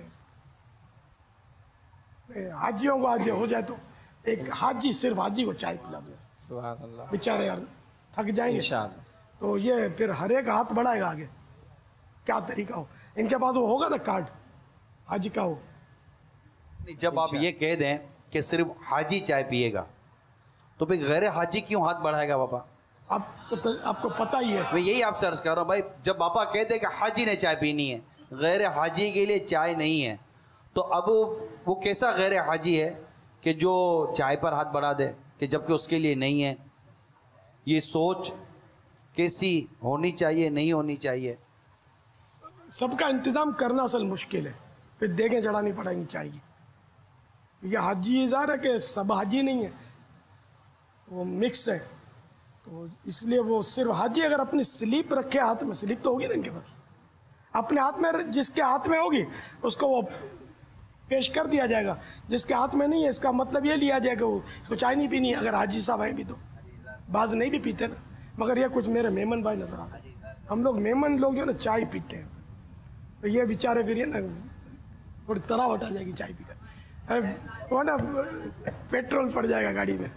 S3: हाजियों को आज हो जाए तो एक हाजी, सिर्फ हाजी को चाय पिला दो।
S4: सुभान अल्लाह।
S3: बेचारे यार थक जाएंगे
S4: इंशाअल्लाह।
S3: तो ये फिर हर एक हाथ बढ़ाएगा आगे, क्या तरीका हो। इनके पास वो होगा ना कार्ड हाजी का हो।
S5: जब आप ये कह दें कि सिर्फ हाजी चाय पिएगा, तो फिर गैर हाजी क्यों हाथ बढ़ाएगा बापा?
S3: आपको पता ही है।
S5: मैं यही आपसे अर्ज कर रहा हूँ भाई, जब बापा कहते हैं कि हाजी ने चाय पीनी है, गैर हाजी के लिए चाय नहीं है, तो अब वो कैसा गैर हाजी है कि जो चाय पर हाथ बढ़ा दे, कि जबकि उसके लिए नहीं है। ये सोच कैसी होनी चाहिए, नहीं होनी चाहिए।
S3: सबका इंतज़ाम करना असल मुश्किल है, फिर देखें चढ़ानी पड़ेंगी चाहिए। ये हाजी इज़ार है कि सब हाजी नहीं है, वो मिक्स है, तो इसलिए वो सिर्फ हाजी अगर अपनी स्लिप रखे हाथ में, स्लिप तो होगी ना इनके पास, अपने हाथ में, जिसके हाथ में होगी उसको वो पेश कर दिया जाएगा। जिसके हाथ में नहीं है, इसका मतलब ये लिया जाएगा वो इसको चाय नहीं पीनी है। अगर हाजी साहब हैं भी तो बाज नहीं भी पीते ना, मगर ये कुछ मेरे मेमन भाई नजर आ रहे हैं। हम लोग मेमन लोग जो ना चाय पीते हैं, तो ये बेचारे फिर ये ना थोड़ी तरावट आ जाएगी चाय पीकर, अरे वो ना पेट्रोल पड़ जाएगा गाड़ी में।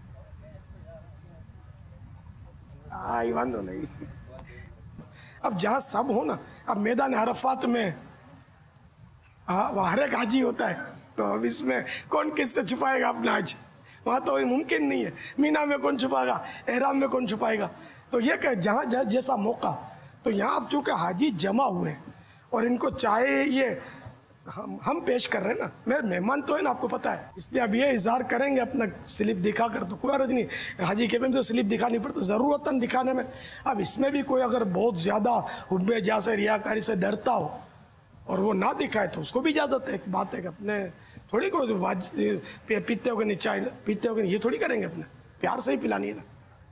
S3: आई वांदो नहीं। अब जहाँ सब हो ना, अब मैदान अरफात में हर एक हाजी होता है, तो अब इसमें कौन किससे छुपाएगा अपना हज? वहाँ तो मुमकिन नहीं है। मीना में कौन छुपाएगा, एहराम में कौन छुपाएगा? तो ये कि जहाँ जैसा मौका, तो यहाँ अब चूँकि हाजी जमा हुए हैं और इनको चाहे ये हम पेश कर रहे हैं ना, मेरे मेहमान तो है ना, आपको पता है, इसलिए अब ये इजहार करेंगे अपना स्लिप दिखा कर, तो कोई अर्ज नहीं। हाजी के में तो स्लिप दिखानी पड़ती ज़रूरतन दिखाने में। अब इसमें भी कोई अगर बहुत ज़्यादा हुब्बे जा से, रियाकारी से डरता हो और वो ना दिखाए तो उसको भी इजाज़त है। एक बात है कि अपने थोड़ी कोई पीते हो कि नहीं चाय, पीते हो कि नहीं, ये थोड़ी करेंगे, अपने प्यार से ही पिलानी है ना।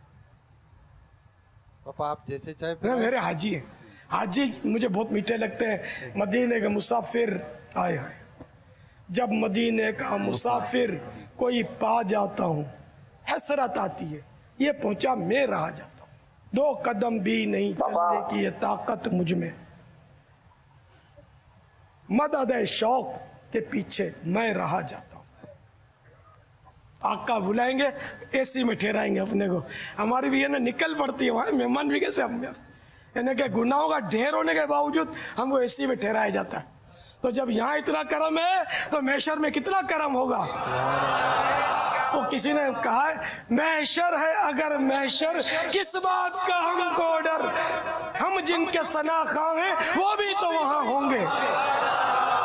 S4: पापा आप जैसे चाय
S3: मेरे हाजी हैं, हाजी मुझे बहुत मीठे लगते हैं। मदीने का मुसाफिर आए हाय, जब मदीने का मुसाफिर कोई पा जाता हूँ, हसरत आती है ये पहुंचा मैं रहा जाता हूँ। 2 कदम भी नहीं चलने की ये ताकत मुझ में, मदद शौक के पीछे मैं रहा जाता हूँ। आका बुलाएंगे, एसी में ठहराएंगे अपने को। हमारी भी ये ना निकल पड़ती है वहाँ, मेहमान भी कैसे हम यार, यानी कि गुनाहों का ढेर होने के बावजूद हमको एसी में ठहराया जाता है। तो जब यहाँ इतना करम है तो महशर में कितना करम होगा। वो किसी ने कहा है, महशर है अगर महशर, किस बात का हमको डर, हम जिनके सना खां हैं वो भी तो वहाँ होंगे।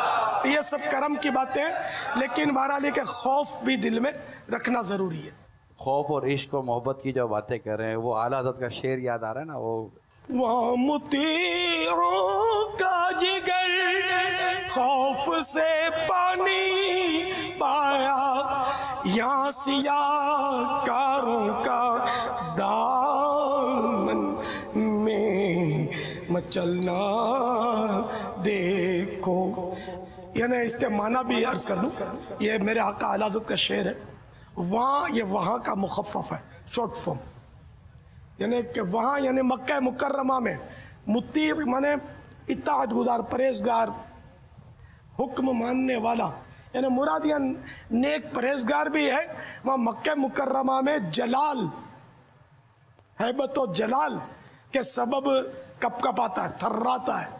S3: ये सब करम की बातें हैं, लेकिन बहरहाल के खौफ भी दिल में रखना ज़रूरी है।
S5: خوف اور عشق اور محبت کی جو باتیں کر رہے ہیں وہ اعلیٰ حضرت کا شعر یاد آ رہا ہے نا، وہ
S3: وہاں مطیعوں کا جگر خوف سے پانی پایا، یہاں سیاہ کاروں کا دامن میں مچلنا دیکھو. یعنی اس کے معنی بھی عرض کر دوں، یہ میرے آقا اعلیٰ حضرت کا شعر ہے. وہاں یہ وہاں کا مخفف ہے، شارٹ فارم، یعنی کہ وہاں یعنی مکہ مکرمہ میں مطیع مانے اطاعت گزار، پرہیزگار، حکم ماننے والا، یعنی مراد یہ نیک پرہیزگار بھی ہے. وہاں مکہ مکرمہ میں جلال، ہیبت و جلال کے سبب کپ کپ آتا ہے، تھراتا ہے.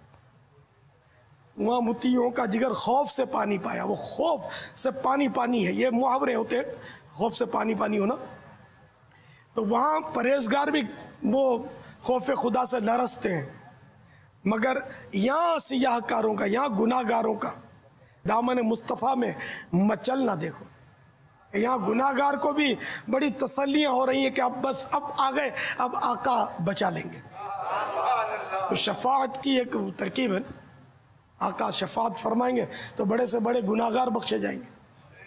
S3: وہاں مطیعوں کا جگر خوف سے پانی پایا. وہ خوف سے پانی پانی ہے، یہ محاورے ہوتے ہیں، خوف سے پانی پانی ہونا. تو وہاں پرہیزگار بھی وہ خوف خدا سے لرزتے ہیں، مگر یہاں سیاہ کاروں کا، یہاں گناہ گاروں کا دامن مصطفیٰ میں مچل نہ دیکھو. یہاں گناہ گار کو بھی بڑی تسلیاں ہو رہی ہیں کہ اب بس اب آ گئے، اب آقا بچا لیں گے. تو شفاعت کی ایک ترکیب ہے، آقا شفاعت فرمائیں گے تو بڑے سے بڑے گناہ گار بخشے جائیں گے.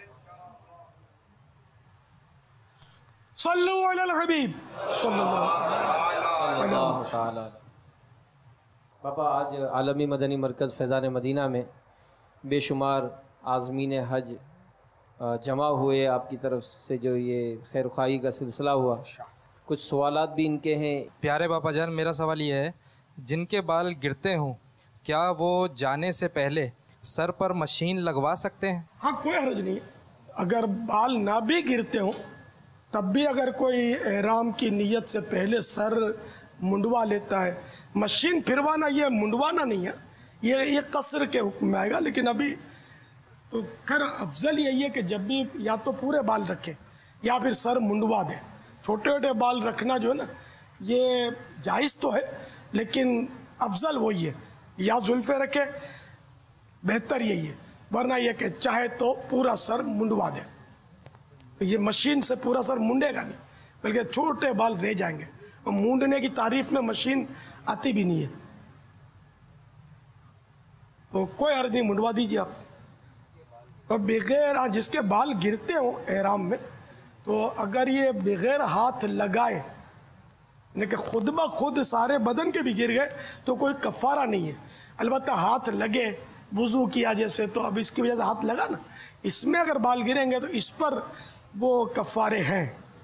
S3: صلو علی الحبیب صلی اللہ
S6: تعالی. پاپا آج عالمی مدنی مرکز فیضان مدینہ میں بے شمار عازمین حج جمع ہوئے. آپ کی طرف سے جو یہ خیر خواہی کا سلسلہ ہوا، کچھ سوالات بھی ان کے ہیں.
S7: پیارے باپا جان، میرا سوال یہ ہے، جن کے بال گرتے ہوں کیا وہ جانے سے پہلے سر پر مشین لگوا سکتے ہیں؟
S3: ہاں، کوئی حرج نہیں. اگر بال نہ بھی گرتے ہوں تب بھی اگر کوئی احرام کی نیت سے پہلے سر منڈوا لیتا ہے، مشین پھروانا یہ منڈوانا نہیں ہے، یہ قصر کے حکم میں آئے گا. لیکن ابھی تو خیر افضل یہی ہے کہ جب بھی یا تو پورے بال رکھے یا پھر سر منڈوا دے. چھوٹے چھوٹے بال رکھنا جو ہے نا یہ جائز تو ہے، لیکن افضل وہی ہے، یا زلفیں رکھے، بہتر یہی ہے. ورنہ یہ کہ چاہے تو پورا سر منڈوا دے. تو یہ مشین سے پورا سر منڈے گا نہیں، بلکہ چھوٹے بال رہ جائیں گے. اور مونڈنے کی تعریف میں مشین آتی بھی نہیں ہے، تو کوئی حرج نہیں، منڈوا دیجیے آپ. اور بغیر جس کے بال گرتے ہوں احرام میں، تو اگر یہ بغیر ہاتھ لگائے لیکن خود بخود سارے بدن کے بھی گر گئے تو کوئی کفارہ نہیں ہے. البتہ ہاتھ لگے، وضو کیا جیسے، تو اب اس کی وجہ سے ہاتھ لگا نا، اس میں اگر بال گریں گے تو اس پر وہ کفارے ہیں.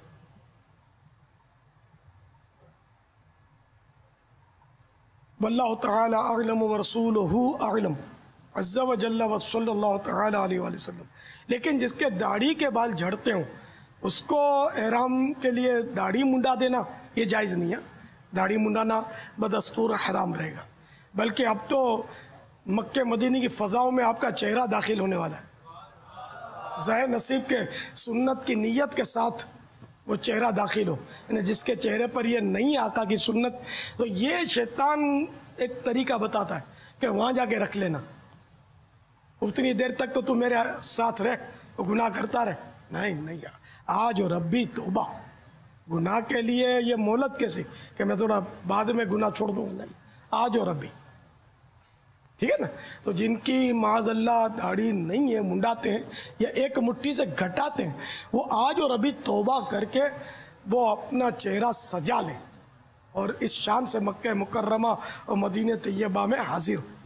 S3: واللہ تعالی اعلم ورسولہ اعلم عز و جل و صلی اللہ تعالی علیہ وآلہ وسلم. لیکن جس کے داڑھی کے بال جھڑتے ہوں اس کو احرام کے لیے داڑھی منڈا دینا یہ جائز نہیں ہے. داڑھی منڈانا بدستور حرام رہے گا. بلکہ اب تو مکہ مدینہ کی فضاؤں میں آپ کا چہرہ داخل ہونے والا ہے. ظاہر نصیب کے سنت کی نیت کے ساتھ وہ چہرہ داخل ہو، یعنی جس کے چہرے پر یہ نہیں آقا کی سنت، تو یہ شیطان ایک طریقہ بتاتا ہے کہ وہاں جا کے رکھ لینا، اتنی دیر تک تو میرے ساتھ رہ، وہ گناہ کرتا رہے. نہیں، آج اور ربی توبہ. گناہ کے لیے یہ مہلت کیسی کہ میں تھوڑا بعد میں گناہ چھوڑ دوں؟ نہیں، آج اور ربی. ٹھیک ہے نا. تو جن کی معاذ اللہ داڑھی نہیں ہے، منڈاتے ہیں یا ایک مٹھی سے گھٹاتے ہیں، وہ آج اور ابھی توبہ کر کے وہ اپنا چہرہ سجا لیں اور اس شان سے مکہ مکرمہ اور مدینہ طیبہ میں حاضر ہو.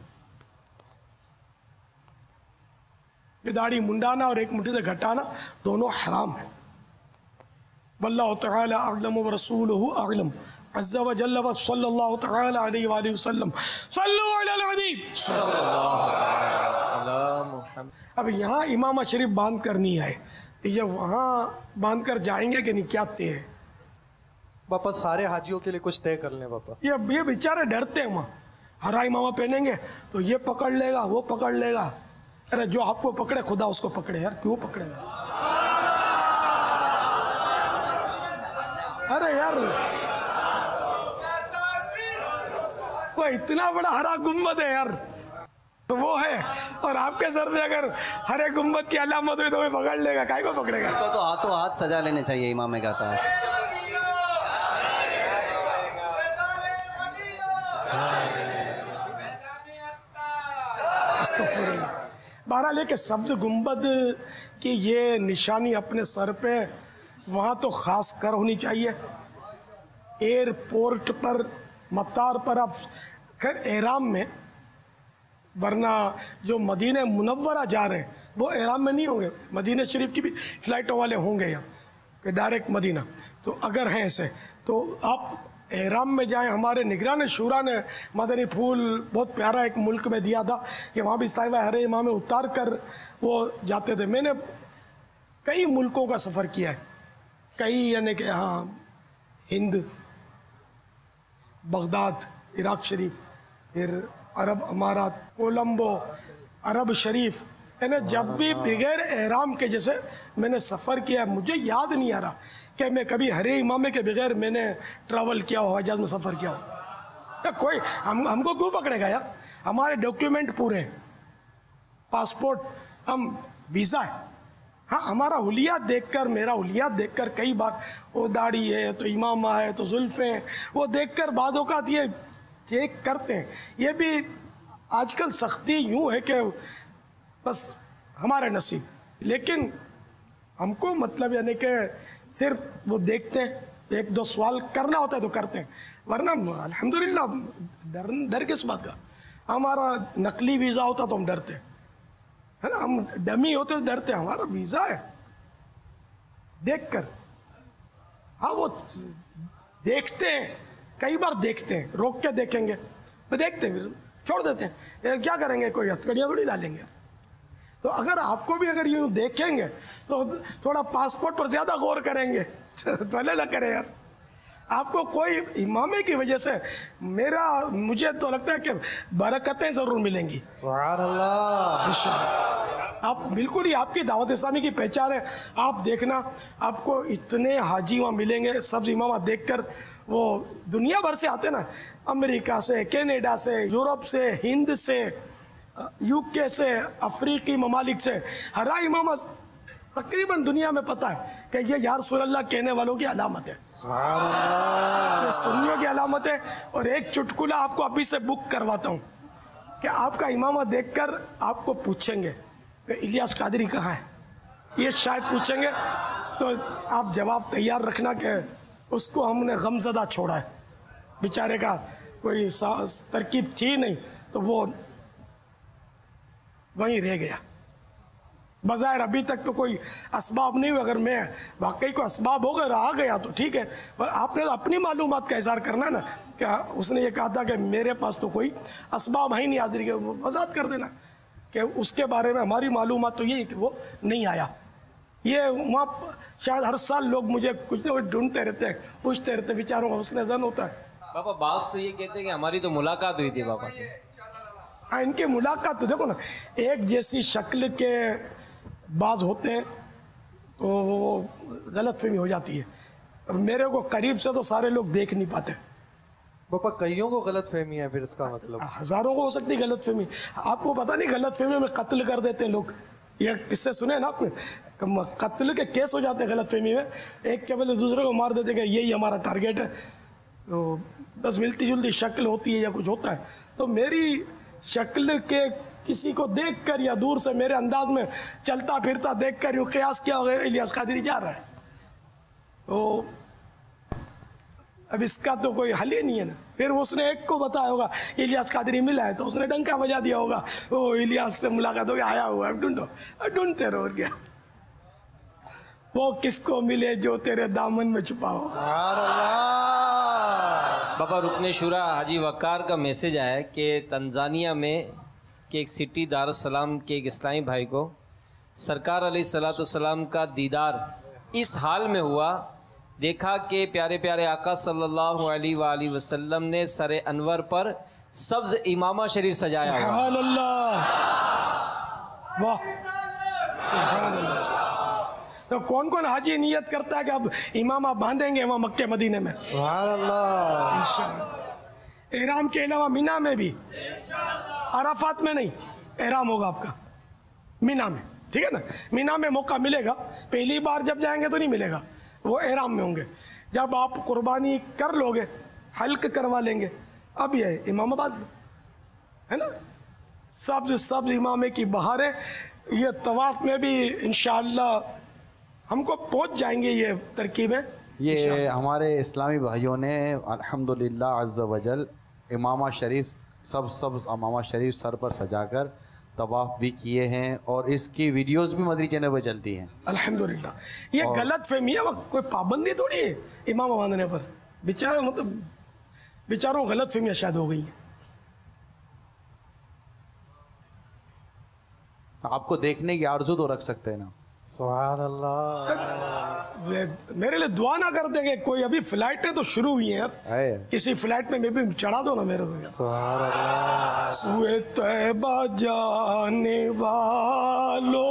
S3: یہ داڑھی منڈانا اور ایک مٹھی سے گھٹانا دونوں حرام ہیں. واللہ تعالی اعلم ورسولہ اعلم عز و جل و صلی اللہ تعالی علیہ وآلہ وسلم. صلو علی الحبیب صلی اللہ
S6: علی محمد.
S3: اب یہاں امامہ شریف باندھ کر نہیں آئے تو یہ وہاں باندھ کر جائیں گے کہ نہیں؟ کیا طے ہے
S1: باپا؟ سارے حاجیوں کے لیے کچھ طے کر لیں باپا.
S3: یہ بیچارے ڈرتے ہیں. وہاں ہرا امامہ پہنیں گے تو یہ پکڑ لے گا، وہ پکڑ لے گا. ارے جو آپ کو پکڑے خدا اس کو پکڑے یار، کیوں پکڑے گا؟ ارے یار وہ اتنا بڑا ہرا گنبد ہے یار. تو وہ ہے، اور آپ کے سر پہ اگر ہر ایک گنبد کی علامت ہوئی تو وہ پکڑ لے گا، کائے کو پکڑے گا؟
S8: تو ہاتھوں ہاتھ سجا لینے چاہیے امام کا تاج.
S3: بہرحال یہ کہ سبز گنبد کی یہ نشانی اپنے سر پہ وہاں تو خاص کر ہونی چاہیے. ایئرپورٹ پر، مطار پر آپ خیر احرام میں، ورنہ جو مدینہ منورہ جا رہے ہیں وہ احرام میں نہیں ہوں گے. مدینہ شریف کی بھی فلائٹوں والے ہوں گے یہاں کہ ڈائریکٹ مدینہ، تو اگر ہیں ایسے تو آپ احرام میں جائیں. ہمارے نگران شورا نے مدنی پھول بہت پیارا ایک ملک میں دیا تھا کہ وہاں بھی صاحبہ ہر امام میں اتار کر وہ جاتے تھے. میں نے کئی ملکوں کا سفر کیا ہے، کئی یعنی کہ ہاں ہند، بغداد، عراق شریف، پھر عرب امارات، کولمبو، عرب شریف، یعنی جب بھی بغیر احرام کے جیسے میں نے سفر کیا، مجھے یاد نہیں آ رہا کہ میں کبھی ہر امامے کے بغیر میں نے ٹریول کیا ہو، حجاز میں سفر کیا ہو. کوئی ہم کو کیوں پکڑے گا یار؟ ہمارے ڈاکیومنٹ پورے ہیں، پاسپورٹ، ہم ویزا ہے. ہاں ہمارا حلیات دیکھ کر، میرا حلیات دیکھ کر کئی بار وہ داڑھی ہے تو امامہ ہے تو زلفیں ہیں، وہ دیکھ کر بعض اوقات یہ چیک کرتے ہیں. یہ بھی آج کل سختی یوں ہے کہ بس ہمارے نصیب، لیکن ہم کو مطلب یعنی کہ صرف وہ دیکھتے ہیں، ایک دو سوال کرنا ہوتا ہے تو کرتے ہیں، ورنہ الحمدللہ ڈر کس بات کا؟ ہمارا نقلی ویزا ہوتا تو ہم ڈرتے ہے نا، ہم ڈمی ہوتے تو ڈرتے، ہمارا ویزا ہے. دیکھ کر ہاں وہ دیکھتے ہیں، کئی بار دیکھتے ہیں، روک کے دیکھیں گے، دیکھتے ہیں چھوڑ دیتے ہیں، کیا کریں گے، کوئی ہتھکڑیاں تھوڑی ڈالیں گے. تو اگر آپ کو بھی اگر یوں دیکھیں گے تو تھوڑا پاسپورٹ پر زیادہ غور کریں گے، پہلے نہ کریں یار. آپ کو کوئی امامے کی وجہ سے مجھے تو لگتا ہے کہ برکتیں ضرور ملیں گی.
S1: سبحان اللہ.
S3: آپ بالکل ہی آپ کی دعوت اسلامی کی پہچان ہے. آپ دیکھنا، آپ کو اتنے حاجی وہاں ملیں گے سبز امامات دیکھ کر. وہ دنیا بھر سے آتے نا، امریکہ سے، کینیڈا سے، یورپ سے، ہند سے، یو کے سے، افریقی ممالک سے. ہر امام تقریباً دنیا میں پتہ ہے کہ یہ یا رسول اللہ کہنے والوں کی علامت ہے،
S1: سبحان اللہ.
S3: یہ سنیوں کی علامت ہے. اور ایک چٹکلا آپ کو ابھی سے بک کرواتا ہوں کہ آپ کا امامہ دیکھ کر آپ کو پوچھیں گے کہ الیاس قادری کہاں ہے، یہ شاید پوچھیں گے تو آپ جواب تیار رکھنا کہ اس کو ہم نے غم زدہ چھوڑا ہے، بیچارے کا کوئی ترکیب تھی نہیں تو وہ وہیں رہ گیا. بظاہر ابھی تک تو کوئی اسباب نہیں ہوئے، اگر میں واقعی کوئی اسباب ہو گئے آ گیا تو ٹھیک ہے، پر آپ نے اپنی معلومات کا اظہار کرنا ہے نا کہ اس نے یہ کہا تھا کہ میرے پاس تو کوئی اسباب ہے ہی نہیں حاضری کے، وضاحت کر دینا کہ اس کے بارے میں ہماری معلومات تو یہی کہ وہ نہیں آیا. یہ وہاں شاید ہر سال لوگ مجھے کچھ نہ کچھ ڈھونڈتے رہتے ہیں، پوچھتے رہتے ہیں، بیچاروں کا حسن ظن ہوتا ہے.
S6: پاپا بعض تو یہ کہتے ہیں کہ ہماری تو ملاقات ہوئی تھی پاپا سے.
S3: ہاں ان کی ملاقات تو دیکھو نا، ایک جیسی شکل کے بعض ہوتے ہیں تو وہ غلط فہمی ہو جاتی ہے. میرے کو قریب سے تو سارے لوگ دیکھ نہیں پاتے.
S1: باپا کئیوں کو غلط فہمی ہے پھر اس کا مطلب؟
S3: ہزاروں کو ہو سکتی غلط فہمی. آپ کو پتہ نہیں غلط فہمی میں قتل کر دیتے ہیں لوگ. یہ قصے سنے نا آپ نے، قتل کے کیس ہو جاتے ہیں غلط فہمی میں. ایک کے بدلے دوسرے کو مار دیتے کہ یہی ہمارا ٹارگیٹ ہے. تو بس ملتی جلتی شکل ہوتی ہے یا کچھ ہوتا ہے. تو میری شکل کے کسی کو دیکھ کر یا دور سے میرے انداز میں چلتا پھرتا دیکھ کر یوں قیاس کیا ہوگا الیاس قادری جا رہا ہے. تو اب اس کا تو کوئی حل ہی نہیں ہے نا. پھر اس نے ایک کو بتایا ہوگا الیاس قادری ملا ہے تو اس نے ڈنکا بجا دیا ہوگا، وہ الیاس سے ملاقات ہو گیا، آیا ہوا ہے، ڈھونڈو. ڈھونڈتے رہو گیا. وہ کس کو ملے جو تیرے دامن میں چھپا ہو.
S1: سبحان اللہ.
S6: پاپا رکن شورا حاجی وقار کا میسج آیا ہے کہ تنزانیہ میں کہ ایک سٹی دار السلام کے ایک اسلامی بھائی کو سرکار علیہ الصلوۃ والسلام کا دیدار اس حال میں ہوا، دیکھا کہ پیارے پیارے آقا صلی اللہ علیہ وآلہ وسلم نے سر انور پر سبز امامہ شریف سجایا ہوا.
S3: سبحان اللہ. واہ سبحان اللہ. تو کون کون حاجی نیت کرتا ہے کہ اب امامہ باندھیں گے وہاں مکہ مدینے میں؟
S1: سبحان اللہ.
S3: احرام کے علاوہ مینا میں بھی، عرفات میں نہیں، احرام ہوگا آپ کا مینا میں، ٹھیک ہے نا، مینا میں موقع ملے گا، پہلی بار جب جائیں گے تو نہیں ملے گا، وہ احرام میں ہوں گے، جب آپ قربانی کر لو گے حلق کروا لیں گے، اب یہ امام آباد ہے نا، سبز امامے کی بہاریں، یہ طواف میں بھی انشاءاللہ ہم کو پہنچ جائیں گے یہ ترکیبیں.
S5: یہ ہمارے اسلامی بھائیوں نے الحمدللہ عز وجل امامہ شریف سبز امامہ شریف سر پر سجا کر طواف بھی کیے ہیں، اور اس کی ویڈیوز بھی مدنی چینل پہ چلتی ہیں
S3: الحمدللہ. یہ غلط فہمی ہے، کوئی پابندی تھوڑی ہے امام باندھنے پر، بیچاروں غلط فہمیاں شاید ہو گئی ہیں.
S5: آپ کو دیکھنے کی آرزو تو رکھ سکتے ہیں نا.
S1: سبحان اللہ.
S3: میرے لیے دعا نہ کر دیں گے، کوئی ابھی فلائٹیں تو شروع ہوئی ہیں یار، کسی فلائٹ میں بھی چڑھا دو نا میرے کو.
S1: سبحان اللہ.
S3: سوئے طیبہ جانے والو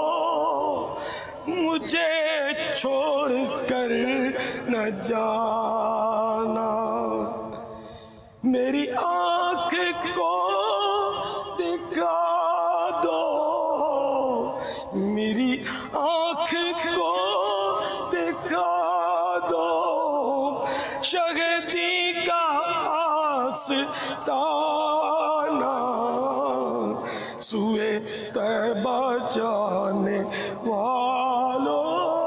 S3: مجھے چھوڑ کر نہ جانا، میری آنکھ کو دکھا دو، میری آنکھ کو دکھا دو، شہدی کا آستانہ، سوئے طیبہ جانے والو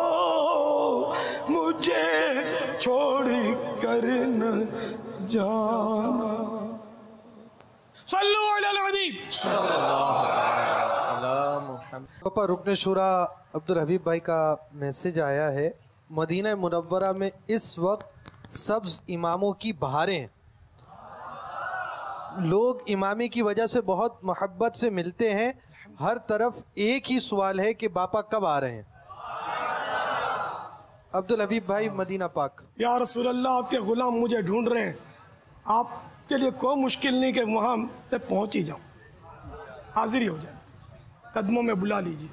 S3: مجھے چھوڑ کر نہ جانا. صلو علی الحبیب.
S1: پاپا رکن شورا عبدالحبیب بھائی کا میسج آیا ہے، مدینہ منورہ میں اس وقت سبز اماموں کی بہاریں ہیں، لوگ امامی کی وجہ سے بہت محبت سے ملتے ہیں، ہر طرف ایک ہی سوال ہے کہ باپا کب آ رہے ہیں. عبدالحبیب بھائی مدینہ پاک.
S3: یا رسول اللہ آپ کے غلام مجھے ڈھونڈ رہے ہیں، آپ کے لیے کوئی مشکل نہیں کہ وہاں میں پہنچ ہی جاؤں، حاضر ہی ہو جائے، قدموں میں بلا لیجیے.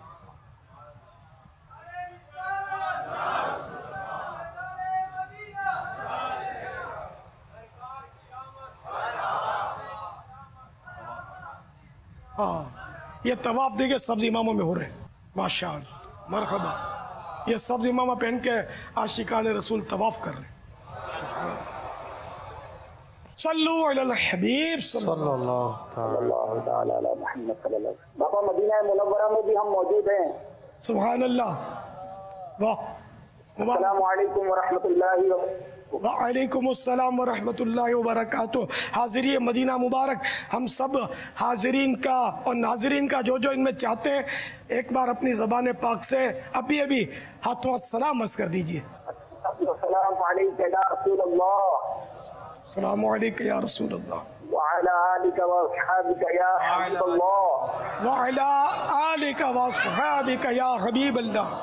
S3: ہاں یہ طواف دیکھیں سبز اماموں میں ہو رہے ہیں، ماشاء اللہ، مرحبا. یہ سبز امامہ پہن کے عاشقان رسول طواف کر رہے ہیں. صلو علی الحبیب
S1: صلی اللہ تعالی.
S9: باپا مدینہ منورہ میں بھی ہم موجود ہیں.
S3: سبحان اللہ. واہ.
S9: السلام علیکم ورحمۃ اللہ وبرکاتہ.
S3: وعلیکم السلام ورحمۃ اللہ وبرکاتہ. حاضری مدینہ مبارک ہم سب حاضرین کا اور ناظرین کا جو ان میں چاہتے ہیں، ایک بار اپنی زبان پاک سے ابھی ہاتھوں سلام عرض کر دیجیے.
S9: السلام علیکم یا رسول اللہ.
S3: السلام علیکم یا رسول اللہ.
S9: وعلی آلک واصحابک یا حبیب اللہ.
S3: وعلی آلک واصحابک یا حبیب اللہ.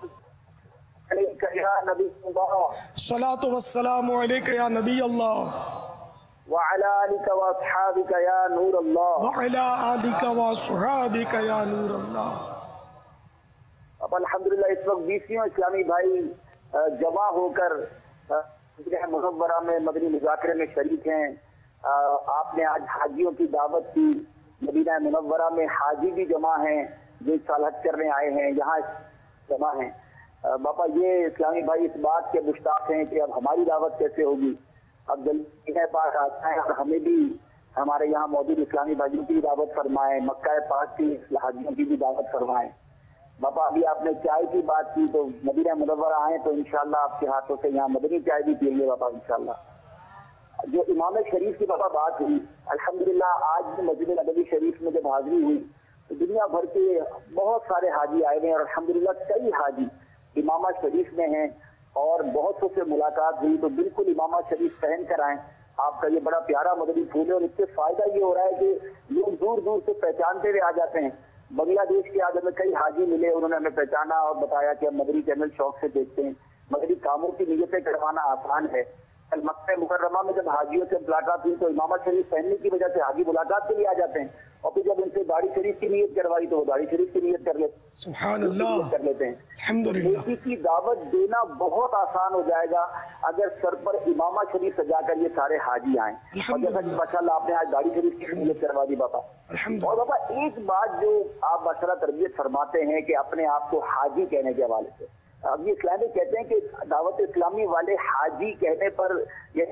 S9: علیک یا نبی اللہ.
S3: صلاۃ والسلام علیک یا نبی اللہ.
S9: وعلی آلک واصحابک یا نور اللہ.
S3: وعلی آلک واصحابک یا نور اللہ.
S9: اب الحمدللہ اس وقت 20 اسلامی بھائی جمع ہو کر مدینہ منورہ میں مدنی مذاکرے میں شریک ہیں. آپ نے آج حاجیوں کی دعوت کی. مدینہ منورہ میں حاجی بھی جمع ہیں جو اس سال حج کرنے آئے ہیں، یہاں جمع ہیں. باپا یہ اسلامی بھائی اس بات کے مشتاق ہیں کہ اب ہماری دعوت کیسے ہوگی. اب جلدی پاک آتا ہے اور ہمیں بھی ہمارے یہاں موجود اسلامی بھائیوں کی دعوت فرمائیں، مکہ پاک کی حاجیوں کی بھی دعوت فرمائیں. باپا ابھی آپ نے چائے کی بات کی تو مدینہ منورہ آئیں تو انشاءاللہ آپ کے ہاتھوں سے یہاں مدنی چائے بھی پئیں گے باپا انشاءاللہ. جو امام شریف کی باپا بات ہوئی، الحمدللہ آج بھی مسجد نبوی شریف میں جب حاضری ہوئی تو دنیا بھر کے بہت سارے حاجی آئے ہیں اور الحمدللہ کئی حاجی امامہ شریف میں ہیں اور بہت سے ملاقات ہوئی. تو بالکل امامہ شریف پہن کر آئیں. آپ کا یہ بڑا پیارا مدنی پھول ہے اور اس سے فائدہ یہ ہو رہا ہے کہ لوگ دور دور سے پہچانتے ہوئے آ جاتے ہیں. بنگلہ دیش کے آج ہمیں کئی حاجی ملے، انہوں نے ہمیں پہچانا اور بتایا کہ ہم مدنی چینل شوق سے دیکھتے ہیں. مدنی کاموں کی نیتیں کروانا آسان ہے. کل مکہ مکرمہ میں جب حاجیوں سے ملاقات ہوئی تو امامہ شریف پہننے کی وجہ سے حاجی ملاقات کے لیے آ جاتے ہیں اور پھر جب ان سے داڑھی شریف کی نیت کروائی تو وہ داڑھی شریف کی نیت کر لیتے.
S3: سبحان اللہ
S9: کر لیتے ہیں.
S3: الحمدللہ.
S9: نیکی کی دعوت دینا بہت آسان ہو جائے گا اگر سر پر امامہ شریف سجا کر یہ سارے حاجی آئیں. اور جیسا کہ ماشاءاللہ آپ نے آج گاڑی شریف کی نیت کروا دی باپا. اور باپا ایک بات جو آپ ماشاءاللہ تربیت فرماتے ہیں کہ اپنے آپ کو حاجی کہنے کے حوالے سے، اب یہ اسلامی کہتے ہیں کہ دعوت اسلامی والے حاجی کہنے پر یہ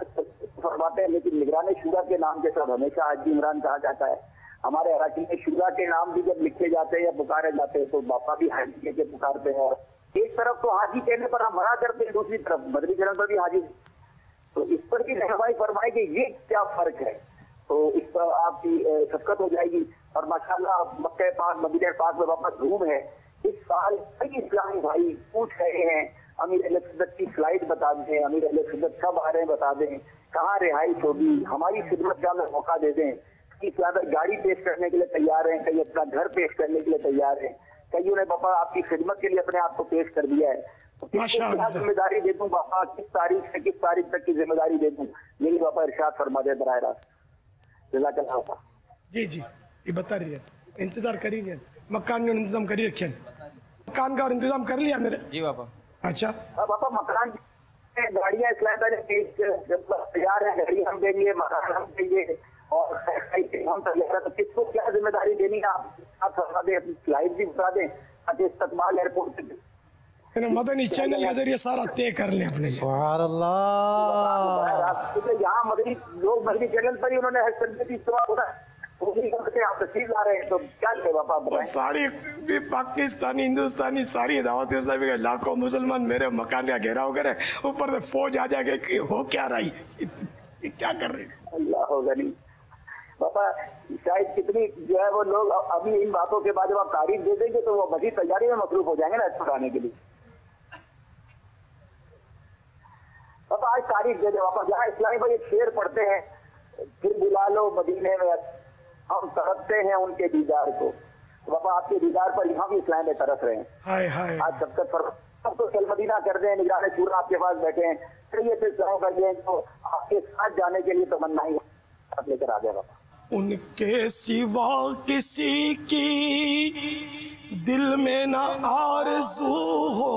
S9: فرماتے ہیں، لیکن نگران شورا کے نام کے ساتھ ہمیشہ حاجی عمران کہا جاتا ہے. ہمارے عراقی میں شورا کے نام بھی جب لکھے جاتے ہیں یا پکارے جاتے ہیں تو باپا بھی حاجی کہہ کے پکارتے ہیں. اور ایک طرف تو حاجی کہنے پر ہم منع کرتے ہیں، دوسری طرف مدنی چینل پر بھی حاجی. تو اس پر بھی رہنمائی فرمائے کہ یہ کیا فرق ہے، تو اس پر آپ کی شفقت ہو جائے گی. اور ماشاءاللہ مکہ پاک مدینہ پاک میں واپس دھوم ہے. اس سال کئی اسلامی بھائی پوچھ رہے ہیں امیر اہل سنت کی فلائٹ بتا دیں، امیر اہل سنت کب آ رہے ہیں بتا دیں، کہاں رہائش ہوگی، ہماری خدمت کا ہمیں موقع دے دیں. کئی گاڑی پیش کرنے کے لیے تیار ہیں، کئی اپنا گھر پیش کرنے کے لیے تیار ہیں، کئیوں نے باپا آپ کی خدمت کے لیے اپنے آپ کو پیش کر دیا ہے. کیا ذمہ داری دے دوں باپا، کس تاریخ سے کس تاریخ تک کی ذمہ داری دے دوں، یہی باپا ارشاد فرما دے براہ راست. جزاک اللہ باپا.
S3: جی جی یہ بتا رہی ہے، انتظار کری رہے مکان کا انتظام کری رکھے، مکان کا انتظام کر لیا میرے.
S6: جی باپا.
S3: اچھا
S9: باپا مکان گاڑیاں اسلام تیار ہیں، گاڑی ہم دیں گے، مکان ہم دیں گے، اور ہم تیار ہیں. تو کس کو کیا ذمہ داری دینی ہے آپ فرما دیں، اپنی فلائٹ بھی بتا دیں تاکہ استقبال ایئرپورٹ سے
S3: مدنی چینل کے ذریعے سارا طے کر لیں اپنے.
S1: سبحان اللہ.
S9: یہاں مدنی لوگ مدنی چینل پر ہی انہوں نے سنت استعمال آپ تشریف لا رہے ہیں تو کیا کرے باپا.
S3: ساری پاکستانی ہندوستانی ساری دعوت اسلامی کے لاکھوں مسلمان میرے مکان کا گھیراؤ کرے، اوپر سے فوج آ جائے گا کہ ہو کیا رہی، کیا کر رہے ہیں.
S9: اللہ ہوگا نہیں باپا. شاید کتنی جو ہے وہ لوگ ابھی ان باتوں کے بعد جب آپ تاریخ دے دیں گے تو وہ مزید تیاری میں مصروف ہو جائیں گے نا اس پڑھانے کے لیے. باپا آج تاریخ دے دیں باپا. جہاں اسلامی بھائی ایک شعر پڑھتے ہیں، پھر بلا لو مدینے میں ہم ترستے ہیں ان کے دیدار کو. باپا آپ کے دیدار پر یہاں بھی اسلام میں ترس رہے ہیں. آج شفقت پر تو چل مدینہ کر دیں، نگران شورا آپ کے پاس بیٹھے ہیں، چلیے پھر سلام کر دیں تو آپ کے ساتھ جانے کے لیے تمنا ہی آپ لے کر آ جائے باپا.
S3: ان کے سوا کسی کی دل میں نہ آرزو ہو،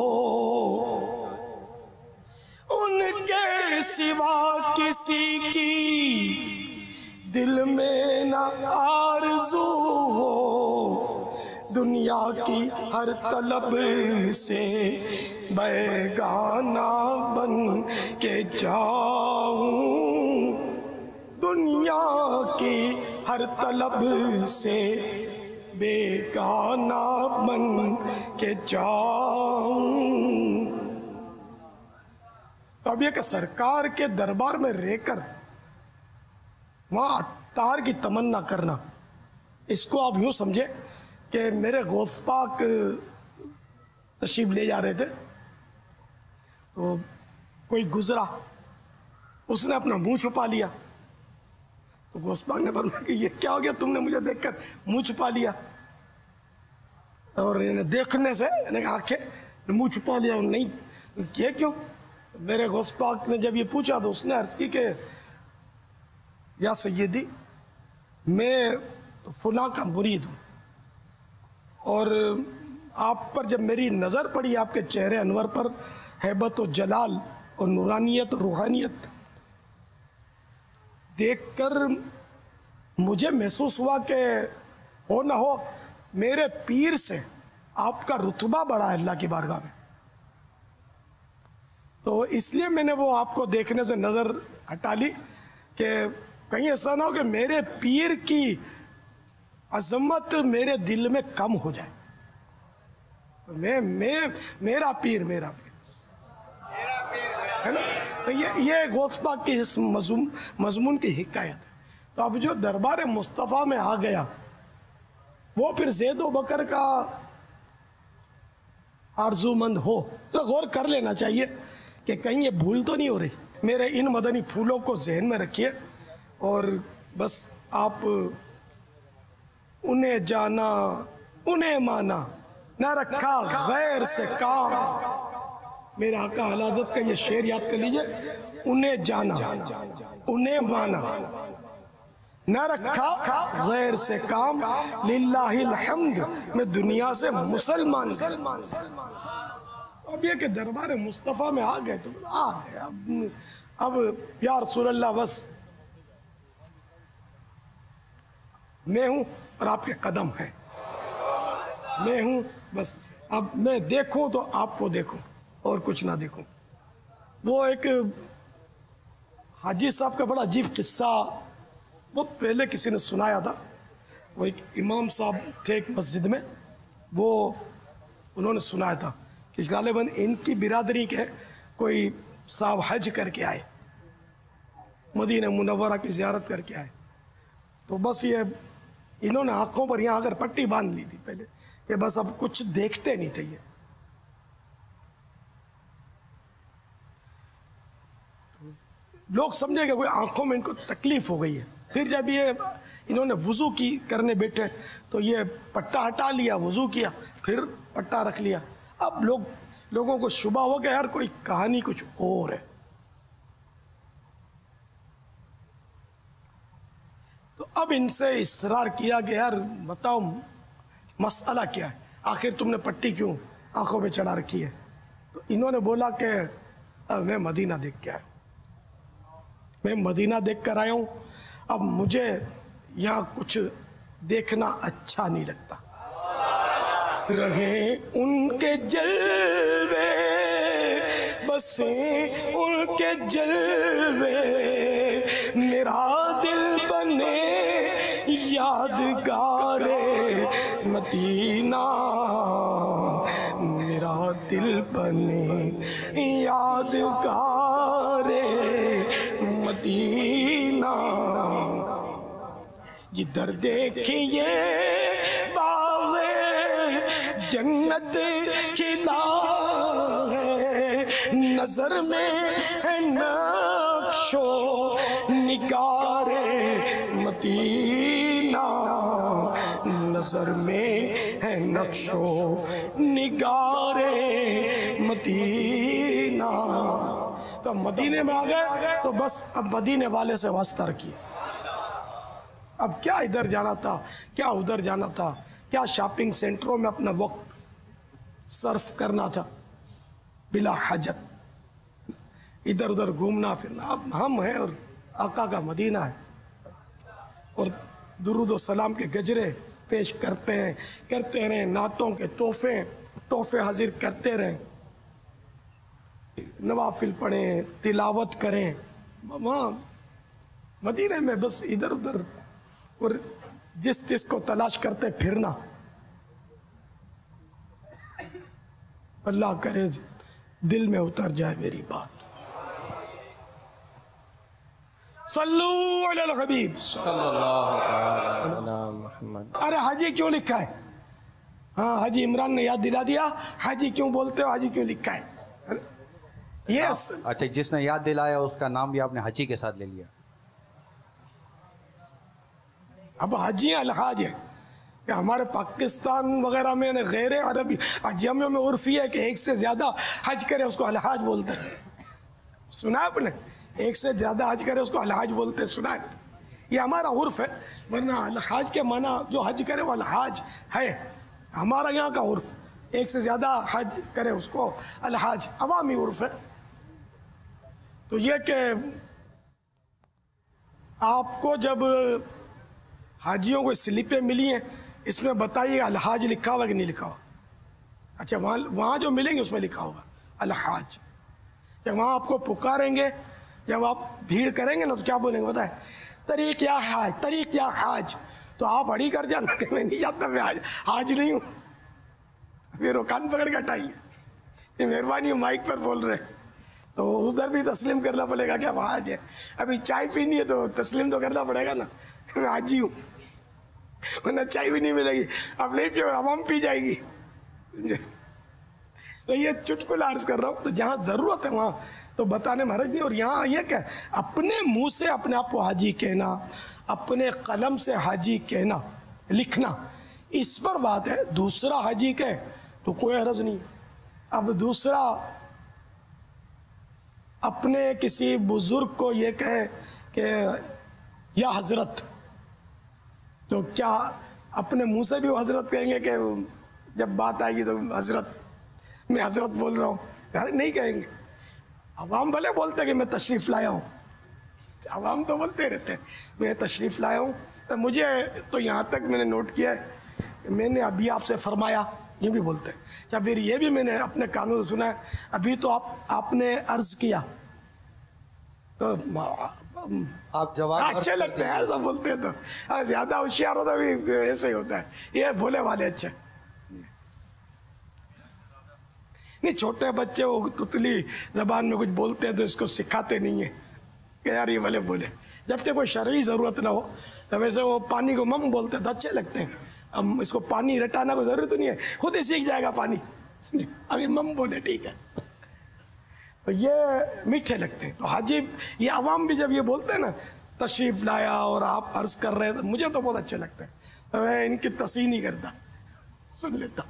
S3: ان کے سوا کسی کی دل میں نہ آرزو ہو، دنیا کی ہر طلب سے بیگانہ بن کے جاؤں، دنیا کی ہر طلب سے بیگانہ بن کے جاؤں. تو اب یہ کہ سرکار کے دربار میں رہ کر وہاں عطار کی تمنا کرنا، اس کو آپ یوں سمجھے کہ میرے غوث پاک تشریف لے جا رہے تھے تو کوئی گزرا، اس نے اپنا منہ چھپا لیا. تو غوث پاک نے فرمایا کہ یہ کیا ہو گیا، تم نے مجھے دیکھ کر منہ چھپا لیا. اور دیکھنے سے آنکھیں منہ چھپا لیا. اور نہیں یہ کیوں؟ میرے غوث پاک نے جب یہ پوچھا تو اس نے عرض کی کہ یا سیدی میں فلاں کا مرید ہوں، اور آپ پر جب میری نظر پڑی، آپ کے چہرے انور پر ہیبت و جلال اور نورانیت اور روحانیت دیکھ کر مجھے محسوس ہوا کہ ہو نہ ہو میرے پیر سے آپ کا رتبہ بڑھا ہے اللہ کی بارگاہ میں. تو اس لیے میں نے وہ آپ کو دیکھنے سے نظر ہٹا لی کہ کہیں ایسا نہ ہو کہ میرے پیر کی عظمت میرے دل میں کم ہو جائے. میرا پیر ہے نا. تو یہ غوث پاک کی اس مضمون کی حکایت ہے. تو اب جو دربار مصطفیٰ میں آ گیا وہ پھر زید و بکر کا آرزو مند ہو تو غور کر لینا چاہیے کہ کہیں یہ بھول تو نہیں ہو رہی. میرے ان مدنی پھولوں کو ذہن میں رکھیے اور بس آپ انہیں جانا انہیں مانا نہ رکھا غیر سے کام. میرے آقا اعلی حضرت کا یہ شعر یاد کر لیجئے، انہیں جانا انہیں مانا نہ رکھا غیر سے کام، للہ الحمد میں دنیا سے مسلمان ہوں۔ اب یہ کہ دربار مصطفیٰ میں آ گئے تو آ گئے، اب یا رسول اللہ بس میں ہوں اور آپ کے قدم ہیں، میں ہوں بس، اب میں دیکھوں تو آپ کو دیکھوں اور کچھ نہ دیکھوں۔ وہ ایک حاجی صاحب کا بڑا عجیب قصہ بہت پہلے کسی نے سنایا تھا۔ وہ ایک امام صاحب تھے ایک مسجد میں، وہ انہوں نے سنایا تھا کہ غالباً ان کی برادری کے کوئی صاحب حج کر کے آئے، مدینہ منورہ کی زیارت کر کے آئے، تو بس یہ انہوں نے آنکھوں پر یہاں اگر پٹی باندھ لی تھی پہلے کہ بس اب کچھ دیکھتے نہیں تھے۔ یہ لوگ سمجھے کہ کوئی آنکھوں میں ان کو تکلیف ہو گئی ہے۔ پھر جب یہ انہوں نے وضو کی کرنے بیٹھے تو یہ پٹا ہٹا لیا، وضو کیا، پھر پٹا رکھ لیا۔ اب لوگوں کو شبہ ہو کہ یار کوئی کہانی کچھ اور ہے۔ تو اب ان سے اصرار کیا کہ یار بتاؤ مسئلہ کیا ہے، آخر تم نے پٹی کیوں آنکھوں پہ چڑھا رکھی ہے؟ تو انہوں نے بولا کہ میں مدینہ دیکھ کے آیا ہوں، میں مدینہ دیکھ کر آیا ہوں، اب مجھے یہاں کچھ دیکھنا اچھا نہیں لگتا۔ رہے ان کے جلوے، بسیں ان کے جلوے، میرا دل بنے یادگار مدینہ، میرا دل بنے یادگار مدینہ۔ جدھر دیکھیے باغ جنت کھلا ہے، نظر میں ہے نقش و نگار مدینہ، نظر میں ہے نقش و نگار مدینہ۔ تو مدینے میں آ گئے تو بس اب مدینے والے سے واسطہ رکھیے۔ اب کیا ادھر جانا تھا، کیا ادھر جانا تھا، کیا شاپنگ سینٹروں میں اپنا وقت صرف کرنا تھا بلا حاجت، ادھر ادھر گھومنا پھرنا۔ اب ہم ہیں اور آقا کا مدینہ ہے، اور درود و سلام کے گجرے پیش کرتے رہیں، نعتوں کے تحفے حاضر کرتے رہیں، نوافل پڑھیں، تلاوت کریں، وہاں مدینے میں بس ادھر ادھر اور جس کو تلاش کرتے پھرنا۔ اللہ کرے دل میں اتر جائے میری بات۔ صلو علی الحبیب
S6: صلی اللہ تعالی علی محمد۔
S3: ارے حاجی کیوں لکھا ہے؟ ہاں حاجی عمران نے یاد دلا دیا، حاجی کیوں بولتے ہو، حاجی کیوں لکھا ہے؟ یس
S5: اچھا، جس نے یاد دلایا اس کا نام بھی آپ نے حجی کے ساتھ لے لیا۔
S3: اب حاجی الحاج ہے کہ ہمارے پاکستان وغیرہ میں غیر عربی اجمیوں میں عرفی ہے کہ ایک سے زیادہ حج کرے اس کو الحاج بولتے ہیں۔ سنا آپ نے؟ ایک سے زیادہ حج کرے اس کو الحاج بولتے ہیں، سنا ہے؟ یہ ہمارا عرف ہے، ورنہ الحاج کے معنی جو حج کرے وہ الحاج ہے، ہمارا یہاں کا عرف ایک سے زیادہ حج کرے اس کو الحاج، عوامی عرف ہے۔ تو یہ کہ آپ کو جب حاجیوں کو سلپیں ملی ہیں اس میں بتائیے الحاج لکھا ہوا کہ نہیں لکھا ہوا؟ اچھا، وہاں جو ملیں گے اس میں لکھا ہوگا الحاج۔ جب وہاں آپ کو پکاریں گے، جب آپ بھیڑ کریں گے نا تو کیا بولیں گے بتائیں؟ طریق یا حاج، طریق یا حاج۔ تو آپ اڑی کر جانا کہ میں نہیں جاتا، میں حاج نہیں ہوں، پھر وہ کان پکڑ کے ہٹائیے، مہربانی مائک پر بول رہے تو ادھر بھی تسلیم کرنا پڑے گا کہ اب حاج ہے۔ ابھی چائے پینی ہے تو تسلیم تو کرنا پڑے گا نا، میں حاجی ہوں، ورنہ چائے بھی نہیں ملے گی، اب نہیں پیو عوام پی جائے گی۔ تو یہ چٹکلا عرض کر رہا ہوں، تو جہاں ضرورت ہے وہاں تو بتانے میں حرج نہیں۔ اور یہاں یہ کہ اپنے منہ سے اپنے آپ کو حاجی کہنا، اپنے قلم سے حاجی کہنا، لکھنا، اس پر بات ہے۔ دوسرا حاجی کہے تو کوئی حرج نہیں۔ اب دوسرا اپنے کسی بزرگ کو یہ کہے کہ یا حضرت، تو کیا اپنے منہ سے بھی وہ حضرت کہیں گے کہ جب بات آئے گی تو حضرت میں حضرت بول رہا ہوں؟ یار نہیں کہیں گے. عوام بھلے بولتے کہ میں تشریف لایا ہوں، عوام تو بولتے رہتے ہیں میں تشریف لایا ہوں. تو مجھے تو یہاں تک میں نے نوٹ کیا ہے کہ میں نے ابھی آپ سے فرمایا، یہ بھی بولتے ہیں. یا پھر یہ بھی میں نے اپنے کانوں سے سنا ہے، ابھی تو آپ نے عرض کیا. تو
S1: آپ جواب
S3: اچھے لگتے ہیں ایسا بولتے ہیں. تو زیادہ ہوشیار ہوتا بھی ایسے ہی ہوتا ہے. یہ بھولے والے اچھے نہیں. چھوٹے بچے وہ تتلی زبان میں کچھ بولتے ہیں تو اس کو سکھاتے نہیں ہیں کہ یار یہ بھلے بولے. جب کہ کوئی شرعی ضرورت نہ ہو تو ویسے وہ پانی کو مم بولتے ہیں تو اچھے لگتے ہیں. اب اس کو پانی رٹانا کوئی ضرورت نہیں ہے، خود ہی سیکھ جائے گا پانی. ابھی مم بولے ٹھیک ہے. تو یہ میٹھے لگتے ہیں. تو حاجی یہ عوام بھی جب یہ بولتے ہیں نا تشریف لایا اور آپ عرض کر رہے ہیں، مجھے تو بہت اچھے لگتے ہیں. تو میں ان کی تصحیح نہیں کرتا، سن لیتا.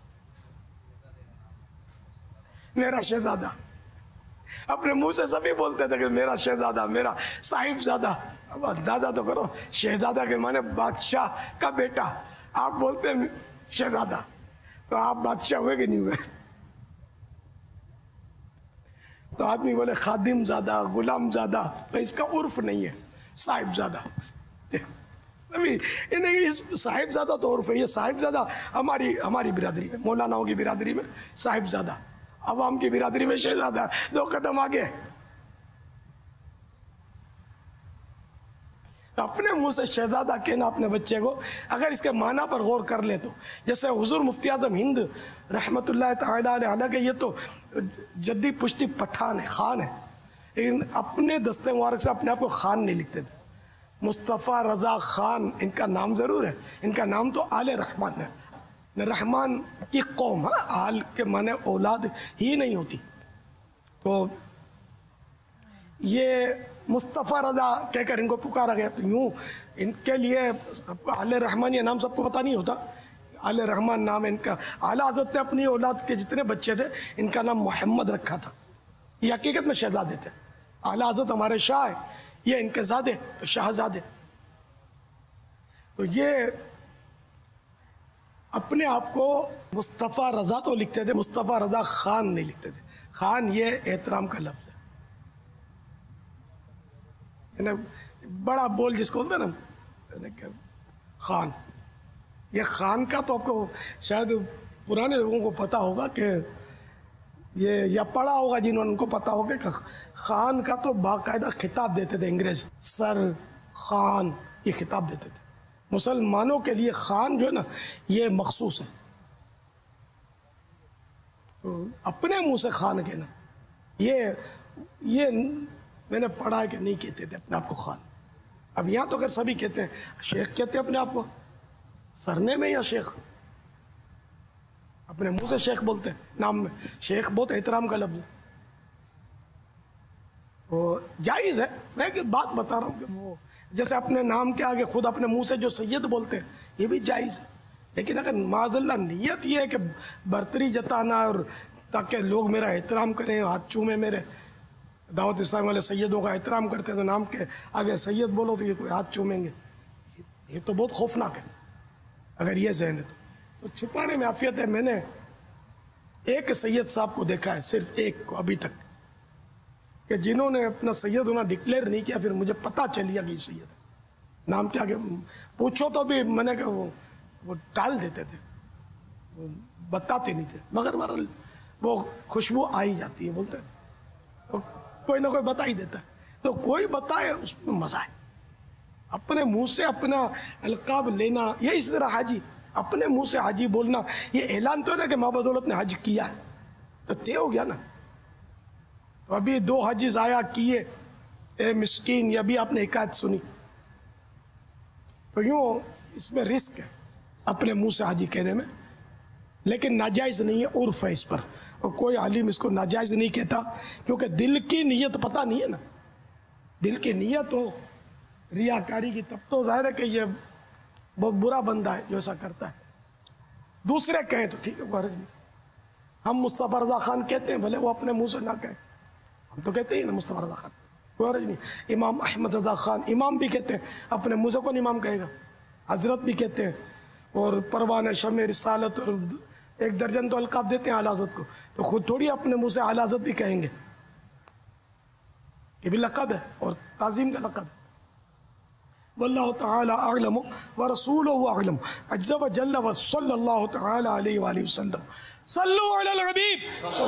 S3: میرا شہزادہ، اپنے منہ سے سبھی بولتے تھے کہ میرا شہزادہ، میرا صاحب زادہ. اب اندازہ تو کرو، شہزادہ کے معنی بادشاہ کا بیٹا. آپ بولتے ہیں شہزادہ، تو آپ بادشاہ ہوئے کہ نہیں ہوئے؟ تو آدمی بولے خادم زادہ، غلام زادہ، تو اس کا عرف نہیں ہے صاحب زادہ. صاحب زادہ تو عرف ہے. یہ صاحب زادہ ہماری برادری میں، مولاناؤں کی برادری میں صاحب زادہ، عوام کی برادری میں شہزادہ. 2 قدم آگے. اپنے منہ سے شہزادہ کہنا اپنے بچے کو، اگر اس کے معنی پر غور کر لے تو جیسے حضور مفتی اعظم ہند رحمۃ اللہ تعالیٰ علیہ، حالانکہ یہ تو جدی پشتی پٹھان ہے، خان ہے، لیکن اپنے دستے مبارک سے اپنے آپ کو خان نہیں لکھتے تھے. مصطفیٰ رضا خان ان کا نام ضرور ہے، ان کا نام تو آل رحمان ہے. رحمان کی قوم، آل کے معنی اولاد ہی نہیں ہوتی. تو یہ مصطفیٰ رضا کہہ کر ان کو پکارا گیا. تو یوں ان کے لیے آل رحمان یہ نام سب کو پتہ نہیں ہوتا. آل رحمان نام ان کا. اعلیٰ حضرت نے اپنی اولاد کے جتنے بچے تھے ان کا نام محمد رکھا تھا. یہ حقیقت میں شہزادے تھے. اعلیٰ حضرت ہمارے شاہ ہیں، یہ ان کے زادے تو شاہزادے. تو یہ اپنے آپ کو مصطفیٰ رضا تو لکھتے تھے، مصطفیٰ رضا خان نہیں لکھتے تھے. خان یہ احترام کا لفظ ہے. بڑا بول جس کو بولتے ہیں نا خان، یہ خان کا تو آپ کو شاید پرانے لوگوں کو پتا ہوگا کہ یہ یا پڑھا ہوگا جنہوں نے، ان کو پتا ہوگا کہ خان کا تو باقاعدہ خطاب دیتے تھے انگریز. سر، خان، یہ خطاب دیتے تھے. مسلمانوں کے لیے خان جو ہے نا یہ مخصوص ہے. تو اپنے منہ سے خان کہنا، یہ میں نے پڑھا ہے کہ نہیں کہتے تھے اپنے آپ کو خان. اب یہاں تو اگر سبھی کہتے ہیں، شیخ کہتے ہیں اپنے آپ کو سرنے میں، یا شیخ اپنے منہ سے شیخ بولتے ہیں نام میں. شیخ بہت احترام کا لفظ ہے. وہ جائز ہے. میں ایک بات بتا رہا ہوں کہ وہ جیسے اپنے نام کے آگے خود اپنے منہ سے جو سید بولتے ہیں یہ بھی جائز ہے. لیکن اگر معاذ اللہ نیت یہ ہے کہ برتری جتانا اور تاکہ لوگ میرا احترام کریں، ہاتھ چومیں، میرے دعوت اسلام والے سیدوں کا احترام کرتے ہیں تو نام کے آگے سید بولو تو یہ کوئی ہاتھ چومیں گے، یہ تو بہت خوفناک ہے اگر یہ ذہن ہے. تو چھپانے میں عافیت ہے. میں نے ایک سید صاحب کو دیکھا ہے، صرف ایک کو ابھی تک، کہ جنہوں نے اپنا سید ہونا ڈکلیئر نہیں کیا، پھر مجھے پتہ چل گیا کہ یہ سید ہے. نام کیا کہ پوچھو تو بھی میں نے کہ وہ ٹال دیتے تھے، وہ بتاتے نہیں تھے، مگر بہرحال وہ خوشبو آ ہی جاتی ہے. بولتے ہیں تو کوئی نہ کوئی بتا ہی دیتا ہے. تو کوئی بتائے اس میں مزہ ہے. اپنے منہ سے اپنا القاب لینا، یہ اس طرح حاجی، اپنے منہ سے حاجی بولنا، یہ اعلان تو ہے نا کہ ماں بدولت نے حج کیا ہے، تو طے ہو گیا نا. تو ابھی 2 حج ضائع کیے، اے مسکین، یہ ابھی آپ نے حکایت سنی. تو یوں اس میں رسک ہے اپنے منہ سے حاجی کہنے میں، لیکن ناجائز نہیں ہے، عرف ہے اس پر. اور کوئی عالم اس کو ناجائز نہیں کہتا، کیونکہ دل کی نیت پتہ نہیں ہے نا. دل کی نیت ہو ریاکاری کی تب تو ظاہر ہے کہ یہ بہت برا بندہ ہے جو ایسا کرتا ہے. دوسرے کہیں تو ٹھیک ہے، کوئی حرج نہیں. ہم مصطفیٰ رضا خان کہتے ہیں، بھلے وہ اپنے منہ سے نہ کہیں، ہم تو کہتے ہی نا مصطفیٰ رضا خان، کوئی حرج نہیں. امام احمد رضا خان امام بھی کہتے ہیں، اپنے منہ سے کون امام کہے گا؟ حضرت بھی کہتے ہیں، اور پروانہ شمع رسالت، اور 1 درجن تو القاب دیتے ہیں اعلیٰ حضرت کو، تو خود تھوڑی اپنے منہ سے اعلیٰ حضرت بھی کہیں گے، یہ بھی لقب ہے اور تعظیم کا لقب ہے۔ واللہ تعالی اعلم ورسولہ اعلم، عز و جل و صلی اللہ تعالی علیہ وآلہ وسلم۔ صلو علی الحبیب صلی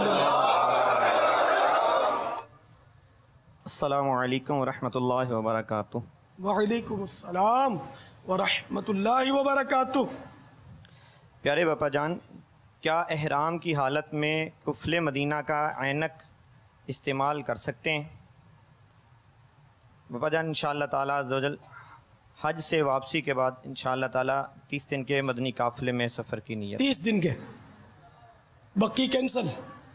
S3: اللہ۔
S10: السلام علیکم ورحمۃ اللہ وبرکاتہ۔
S3: وعلیکم السلام ورحمۃ اللہ وبرکاتہ۔
S10: پیارے باپا جان، کیا احرام کی حالت میں کفل مدینہ کا عینک استعمال کر سکتے ہیں؟ باپا جان انشاءاللہ تعالیٰ عز و جل حج سے واپسی کے بعد انشاءاللہ تعالیٰ 30 دن کے مدنی قافلے میں سفر کی نیت۔
S3: 30 دن کے باقی کینسل؟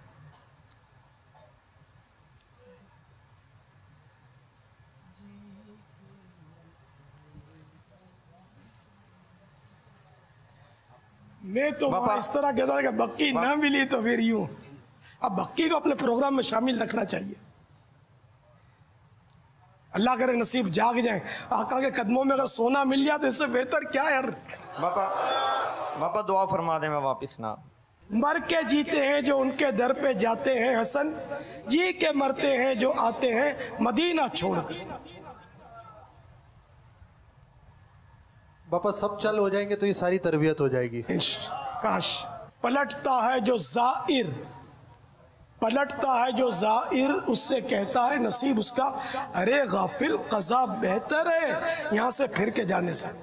S3: میں تو اس طرح کہتا تھا کہ بکی نہ ملی تو پھر یوں، اب بکی کو اپنے پروگرام میں شامل رکھنا چاہیے۔ اللہ کرے نصیب جاگ جائیں، آقا کے قدموں میں اگر سونا مل جائے تو اس سے بہتر کیا ہے یار۔
S10: باپا دعا فرما دیں، میں واپس نہ۔
S3: مر کے جیتے ہیں جو ان کے در پہ جاتے ہیں حسن، جی کے مرتے ہیں جو آتے ہیں مدینہ چھوڑ کر۔
S1: باپا سب چل ہو جائیں گے تو یہ ساری تربیت ہو جائے گی۔
S3: کاش پلٹتا ہے جو زائر، پلٹتا ہے جو زائر، اس سے کہتا ہے نصیب اس کا ارے غافل قضا بہتر ہے یہاں سے پھر کے جانے سے۔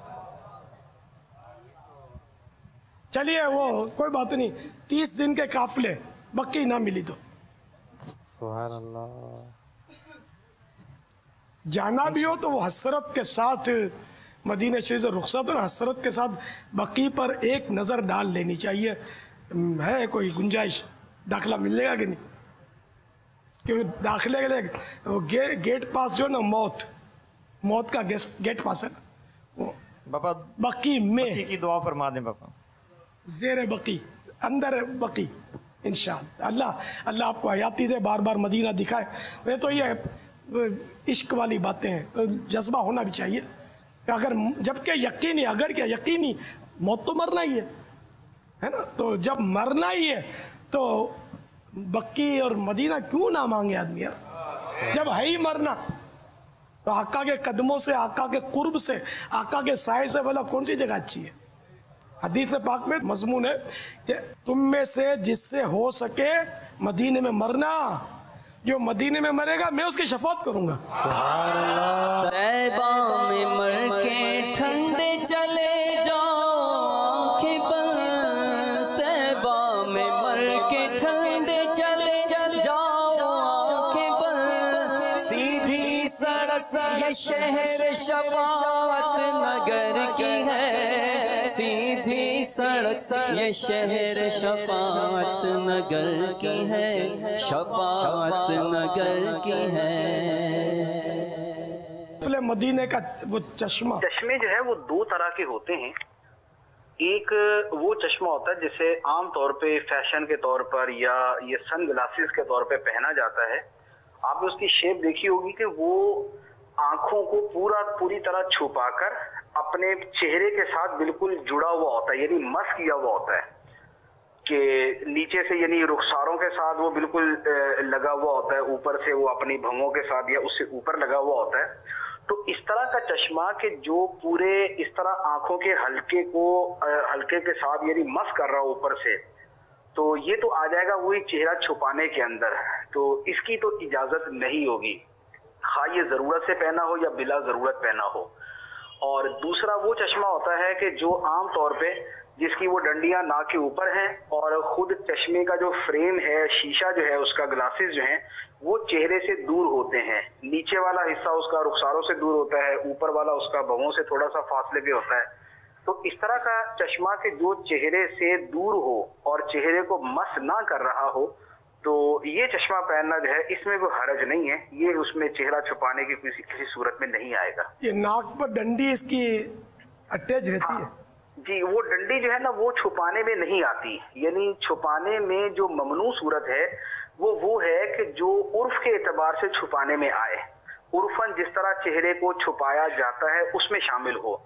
S3: چلیے وہ کوئی بات نہیں، 30 دن کے قافلے بکی نہ ملی تو
S1: سبحان اللہ،
S3: جانا بھی ہو تو وہ حسرت کے ساتھ مدینہ شریف سے رخصت، اور حسرت کے ساتھ بقی پر ایک نظر ڈال لینی چاہیے۔ ہے کوئی گنجائش داخلہ ملے گا کہ نہیں؟ کیونکہ داخلے کے لیے گیٹ پاس جو نا موت کا گیٹ پاس ہے نا
S10: باپا،
S3: بقی میں
S10: کی دعا فرما دیں باپا،
S3: زیر بقی اندر بقی انشاءاللہ۔ اللہ آپ کو حیاتی دے، بار بار مدینہ دکھائے۔ میں تو یہ عشق والی باتیں ہیں، جذبہ ہونا بھی چاہیے، اگر جبکہ یقینی، اگر کیا یقینی موت تو مرنا ہی ہے نا، تو جب مرنا ہی ہے تو بقی اور مدینہ کیوں نہ مانگے آدمی یار، جب ہے ہی مرنا تو آقا کے قدموں سے، آقا کے قرب سے، آقا کے سائے سے بھلا کون سی جگہ اچھی ہے؟ حدیث پاک میں مضمون ہے کہ تم میں سے جس سے ہو سکے مدینے میں مرنا، جو مدینے میں مرے گا میں اس کی شفاعت کروں گا۔
S1: سبحان اللہ۔
S2: طیبہ میں مر کے ٹھنڈے چلے جاؤ آنکھیں بند، طیبہ میں مر کے ٹھنڈے چلے جاؤ آنکھیں بند، سیدھی سڑک یہ شہر شفاعت نگر کی ہے، سیدھی سڑک یہ شہر شفاعت نگر کی ہے، شفاعت نگر کی ہے۔
S3: مدینے کا وہ چشمہ،
S11: چشمے جو ہے وہ 2 طرح کے ہوتے ہیں۔ ایک وہ چشمہ ہوتا ہے جسے عام طور پہ فیشن کے طور پر یا یہ سن گلاسز کے طور پہ پہنا جاتا ہے۔ آپ نے اس کی شیپ دیکھی ہوگی کہ وہ آنکھوں کو پوری طرح چھپا کر اپنے چہرے کے ساتھ بالکل جڑا ہوا ہوتا ہے، یعنی مس کیا ہوا ہوتا ہے کہ نیچے سے یعنی رخساروں کے ساتھ وہ بالکل لگا ہوا ہوتا ہے، اوپر سے وہ اپنی بھووں کے ساتھ یا اس سے اوپر لگا ہوا ہوتا ہے۔ تو اس طرح کا چشمہ کہ جو پورے اس طرح آنکھوں کے حلقے کے ساتھ یعنی مس کر رہا ہو اوپر سے، تو یہ تو آ جائے گا وہی چہرہ چھپانے کے اندر، تو اس کی تو اجازت نہیں ہوگی، خواہ یہ ضرورت سے پہنا ہو یا بلا ضرورت پہنا ہو۔ اور دوسرا وہ چشمہ ہوتا ہے کہ جو عام طور پہ جس کی وہ ڈنڈیاں ناک کے اوپر ہیں اور خود چشمے کا جو فریم ہے، شیشہ جو ہے اس کا، گلاسز جو ہیں وہ چہرے سے دور ہوتے ہیں، نیچے والا حصہ اس کا رخساروں سے دور ہوتا ہے، اوپر والا اس کا بھووں سے تھوڑا سا فاصلے پہ ہوتا ہے۔ تو اس طرح کا چشمہ کہ جو چہرے سے دور ہو اور چہرے کو مس نہ کر رہا ہو، تو یہ چشمہ پہننا جو ہے اس میں کوئی حرج نہیں ہے، یہ اس میں چہرہ چھپانے کی کسی صورت میں نہیں آئے گا۔
S3: یہ ناک پر ڈنڈی اس کی اٹیچ رہتی ہے؟
S11: جی، وہ ڈنڈی جو ہے نا وہ چھپانے میں نہیں آتی، یعنی چھپانے میں جو ممنوع صورت ہے وہ ہے کہ جو عرف کے اعتبار سے چھپانے میں آئے، عرفاً جس طرح چہرے کو چھپایا جاتا ہے اس میں شامل ہو۔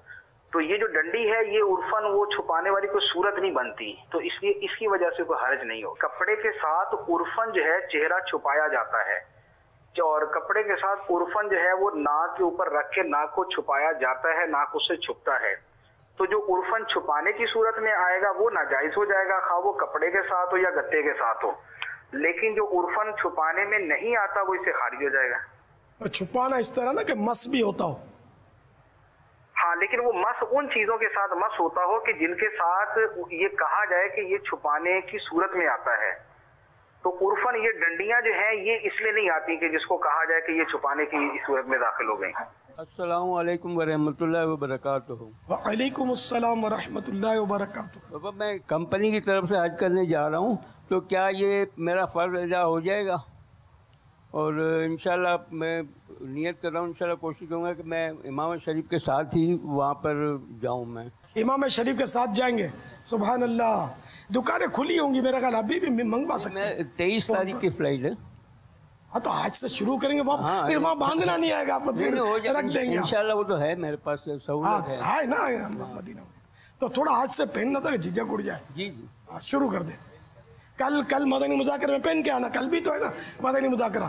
S11: تو یہ جو ڈنڈی ہے یہ عرفاً وہ چھپانے والی کوئی صورت نہیں بنتی، تو اس لیے اس کی وجہ سے کوئی حرج نہیں ہو۔ کپڑے کے ساتھ عرفاً جو ہے چہرہ چھپایا جاتا ہے، اور کپڑے کے ساتھ عرفاً جو ہے وہ ناک کے اوپر رکھ کے ناک کو چھپایا جاتا ہے، ناک اس سے چھپتا ہے۔ تو جو عرفاً چھپانے کی صورت میں آئے گا وہ ناجائز ہو جائے گا، خواہ وہ کپڑے کے ساتھ ہو یا گتے کے ساتھ ہو، لیکن جو عرفاً چھپانے میں نہیں آتا وہ اس سے خارج ہو جائے گا۔
S3: چھپانا اس طرح نا کہ مس بھی ہوتا ہو،
S11: ہاں، لیکن وہ مس ان چیزوں کے ساتھ مس ہوتا ہو کہ جن کے ساتھ یہ کہا جائے کہ یہ چھپانے کی صورت میں آتا ہے۔ تو عرفاً یہ ڈنڈیاں جو ہیں یہ اس لیے نہیں آتی کہ جس کو کہا جائے کہ یہ چھپانے کی صورت میں داخل ہو گئی۔
S12: السلام علیکم ورحمۃ اللہ وبرکاتہ۔
S3: وعلیکم السلام ورحمۃ اللہ وبرکاتہ۔
S12: بابا میں کمپنی کی طرف سے حج کرنے جا رہا ہوں، تو کیا یہ میرا فرض ادا ہو جائے گا؟ اور انشاءاللہ میں نیت کر رہا ہوں، انشاءاللہ کوشش کروں گا کہ میں امام شریف کے ساتھ ہی وہاں پر جاؤں۔ میں
S3: امام شریف کے ساتھ جائیں گے؟ سبحان اللہ، دکانیں کھلی ہوں گی میرا خیال، ابھی بھی منگوا سکتے ہیں۔
S12: 23 تاریخ کی فلائٹ ہے۔
S3: ہاں تو آج سے شروع کریں گے، پھر وہاں باندھنا نہیں آئے گا، آپ رکھ دیں گے
S12: انشاءاللہ، وہ تو ہے میرے پاس سہولت ہے
S3: نا مدینہ میں، تو تھوڑا آج سے پہننا تھا کہ جھجک اڑ جائے۔
S12: جی جی
S3: شروع کر دیں، کل مدنی مذاکرے میں پہن کے آنا، کل بھی تو ہے نا مدنی مذاکرہ۔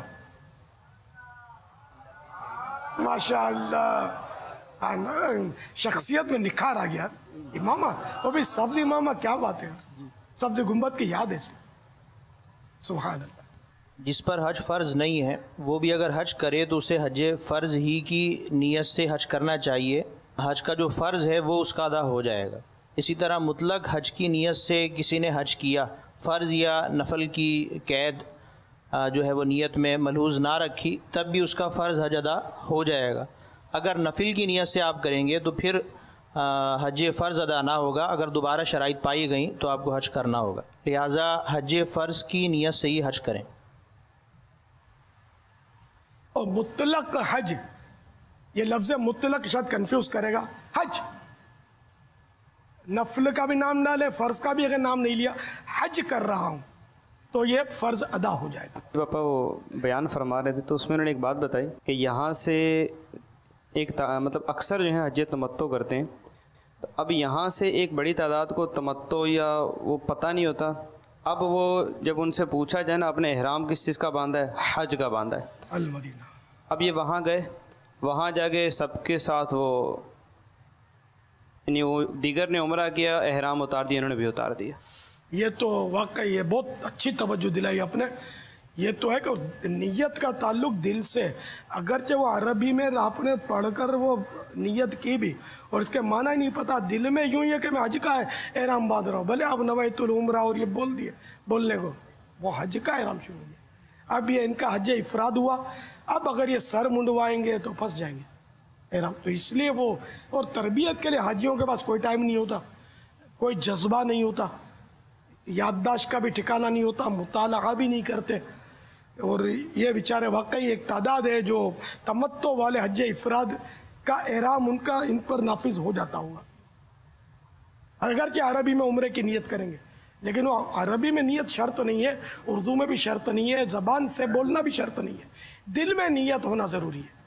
S3: ماشاء اللہ، شخصیت میں نکھار آ گیا امامہ، وہ بھی سبز امامہ، کیا بات ہے، سبز گنبد کی یاد ہے اس میں، سبحان اللہ۔
S13: جس پر حج فرض نہیں ہے وہ بھی اگر حج کرے تو اسے حج فرض ہی کی نیت سے حج کرنا چاہیے، حج کا جو فرض ہے وہ اس کا ادا ہو جائے گا۔ اسی طرح مطلق حج کی نیت سے کسی نے حج کیا، فرض یا نفل کی قید جو ہے وہ نیت میں ملحوظ نہ رکھی، تب بھی اس کا فرض حج ادا ہو جائے گا۔ اگر نفل کی نیت سے آپ کریں گے تو پھر حج فرض ادا نہ ہوگا، اگر دوبارہ شرائط پائی گئیں تو آپ کو حج کرنا ہوگا، لہٰذا حج فرض کی نیت سے ہی حج کریں۔
S3: اور مطلق حج، یہ لفظ مطلق شاید کنفیوز کرے گا، حج نفل کا بھی نام نہ لے، فرض کا بھی اگر نام نہیں لیا، حج کر رہا ہوں تو یہ فرض ادا ہو جائے گا۔
S14: پاپا وہ بیان فرما رہے تھے تو اس میں انہوں نے ایک بات بتائی کہ یہاں سے ایک مطلب اکثر جو ہے حج تمتع کرتے ہیں، تو اب یہاں سے ایک بڑی تعداد کو تمتع یا وہ پتہ نہیں ہوتا، اب وہ جب ان سے پوچھا جائے نا اپنے احرام کس چیز کا باندھا ہے، حج کا باندھا ہے،
S3: المدینہ،
S14: اب یہ وہاں گئے، وہاں جا کے سب کے ساتھ وہ یعنی وہ دیگر نے عمرہ کیا، احرام اتار دیا، انہوں نے بھی اتار دیا۔
S3: یہ تو واقعی یہ بہت اچھی توجہ دلائی آپ نے، یہ تو ہے کہ نیت کا تعلق دل سے، اگرچہ وہ عربی میں آپ نے پڑھ کر وہ نیت کی بھی اور اس کے معنی ہی نہیں پتا، دل میں یوں ہی ہے کہ میں حج کا احرام باندھ رہا ہوں، بھلے آپ نویت العمرہ اور یہ بول دیے بولنے کو، وہ حج کا احرام شروع ہو گیا۔ اب یہ ان کا حج افراد ہوا، اب اگر یہ سر منڈوائیں گے تو پھنس جائیں گے احرام، تو اس لیے وہ، اور تربیت کے لیے حاجیوں کے پاس کوئی ٹائم نہیں ہوتا، کوئی جذبہ نہیں ہوتا، یادداشت کا بھی ٹھکانہ نہیں ہوتا، مطالعہ بھی نہیں کرتے، اور یہ بیچارے واقعی ایک تعداد ہے جو تمتع والے حج افراد کا احرام ان پر نافذ ہو جاتا ہوگا، اگرچہ عربی میں عمرے کی نیت کریں گے، لیکن وہ عربی میں نیت شرط نہیں ہے، اردو میں بھی شرط نہیں ہے، زبان سے بولنا بھی شرط نہیں ہے، دل میں نیت ہونا ضروری ہے،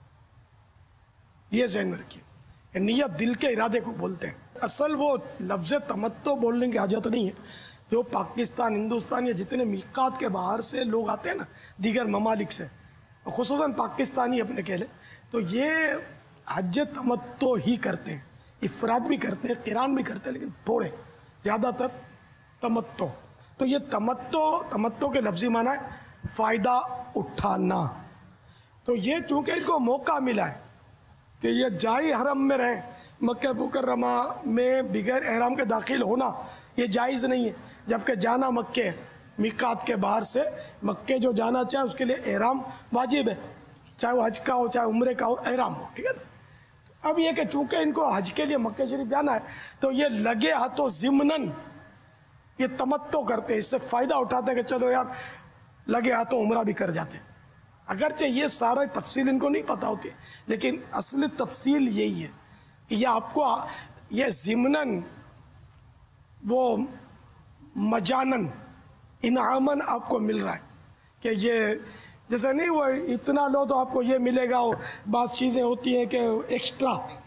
S3: یہ ذہن میں رکھیے کہ نیت دل کے ارادے کو بولتے ہیں۔ اصل وہ لفظ تمتع بولنے کی حاجت نہیں ہے، جو پاکستان، ہندوستان یا جتنے میقات کے باہر سے لوگ آتے ہیں نا دیگر ممالک سے، خصوصاً پاکستانی اپنے کہہ لیں، تو یہ حج تمتع ہی کرتے ہیں، افراد بھی کرتے ہیں، قران بھی کرتے ہیں، لیکن تھوڑے، زیادہ تر تمتع۔ تو یہ تمتع کے لفظی معنی ہے فائدہ اٹھانا، تو یہ چونکہ ان کو موقع ملا ہے کہ یہ جائے حرم میں رہیں، مکہ مکرمہ میں بغیر احرام کے داخل ہونا یہ جائز نہیں ہے، جبکہ جانا مکہ میقات کے باہر سے مکہ جو جانا چاہے اس کے لیے احرام واجب ہے، چاہے وہ حج کا ہو چاہے عمرے کا ہو، احرام ہو، ٹھیک ہے نا۔ اب یہ کہ چونکہ ان کو حج کے لیے مکہ شریف جانا ہے تو یہ لگے ہاتھوں ضمناً یہ تمتع کرتے ہیں، اس سے فائدہ اٹھاتے ہیں کہ چلو یار لگے ہاتھوں عمرہ بھی کر جاتے ہیں، اگرچہ یہ سارا تفصیل ان کو نہیں پتہ ہوتی، لیکن اصل تفصیل یہی ہے کہ یہ آپ کو یہ ضمناً وہ مجانن انعاماً آپ کو مل رہا ہے کہ یہ جیسے نہیں وہ اتنا لو تو آپ کو یہ ملے گا، بعض چیزیں ہوتی ہیں کہ ایکسٹرا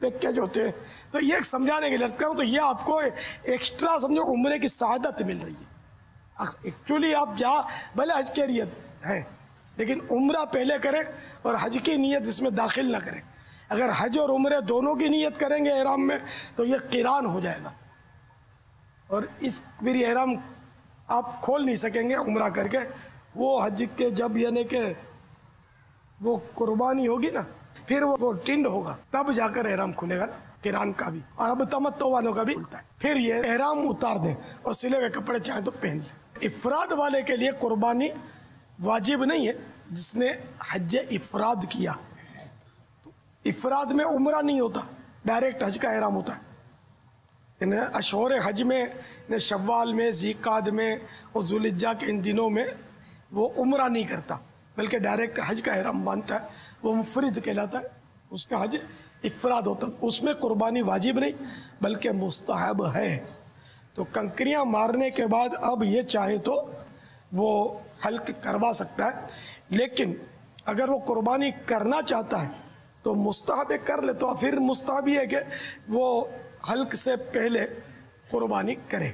S3: پیکج ہوتے ہیں. تو یہ سمجھانے کے لیے عرض کروں تو یہ آپ کو ایکسٹرا سمجھو عمرے کی سعادت مل رہی ہے. ایکچولی آپ جہاں بھلے حج کے نیت ہیں لیکن عمرہ پہلے کریں اور حج کی نیت اس میں داخل نہ کریں. اگر حج اور عمرے دونوں کی نیت کریں گے احرام میں تو یہ قران ہو جائے گا اور اس میری احرام آپ کھول نہیں سکیں گے عمرہ کر کے. وہ حج کے جب یعنی کہ وہ قربانی ہوگی نا پھر وہ ٹنڈ ہوگا تب جا کر احرام کھلے گا نا قران کا بھی اور اب تمتع والوں کا بھی کھلتا ہے. پھر یہ احرام اتار دیں اور سلے ہوئے کپڑے چاہیں تو پہن لیں. افراد والے کے لیے قربانی واجب نہیں ہے جس نے حج افراد کیا. افراد میں عمرہ نہیں ہوتا ڈائریکٹ حج کا احرام ہوتا ہے. اشہور حج میں شوال میں ذیقعدہ میں اور ذوالحجہ کے ان دنوں میں وہ عمرہ نہیں کرتا بلکہ ڈائریکٹ حج کا احرام باندھتا ہے. وہ مفرد کہلاتا ہے. اس کا حج افراد ہوتا ہے. اس میں قربانی واجب نہیں بلکہ مستحب ہے. تو کنکریاں مارنے کے بعد اب یہ چاہے تو وہ حلق کروا سکتا ہے لیکن اگر وہ قربانی کرنا چاہتا ہے تو مستحب کر لے. تو پھر مستحب یہ ہے کہ وہ حلق سے پہلے قربانی کرے.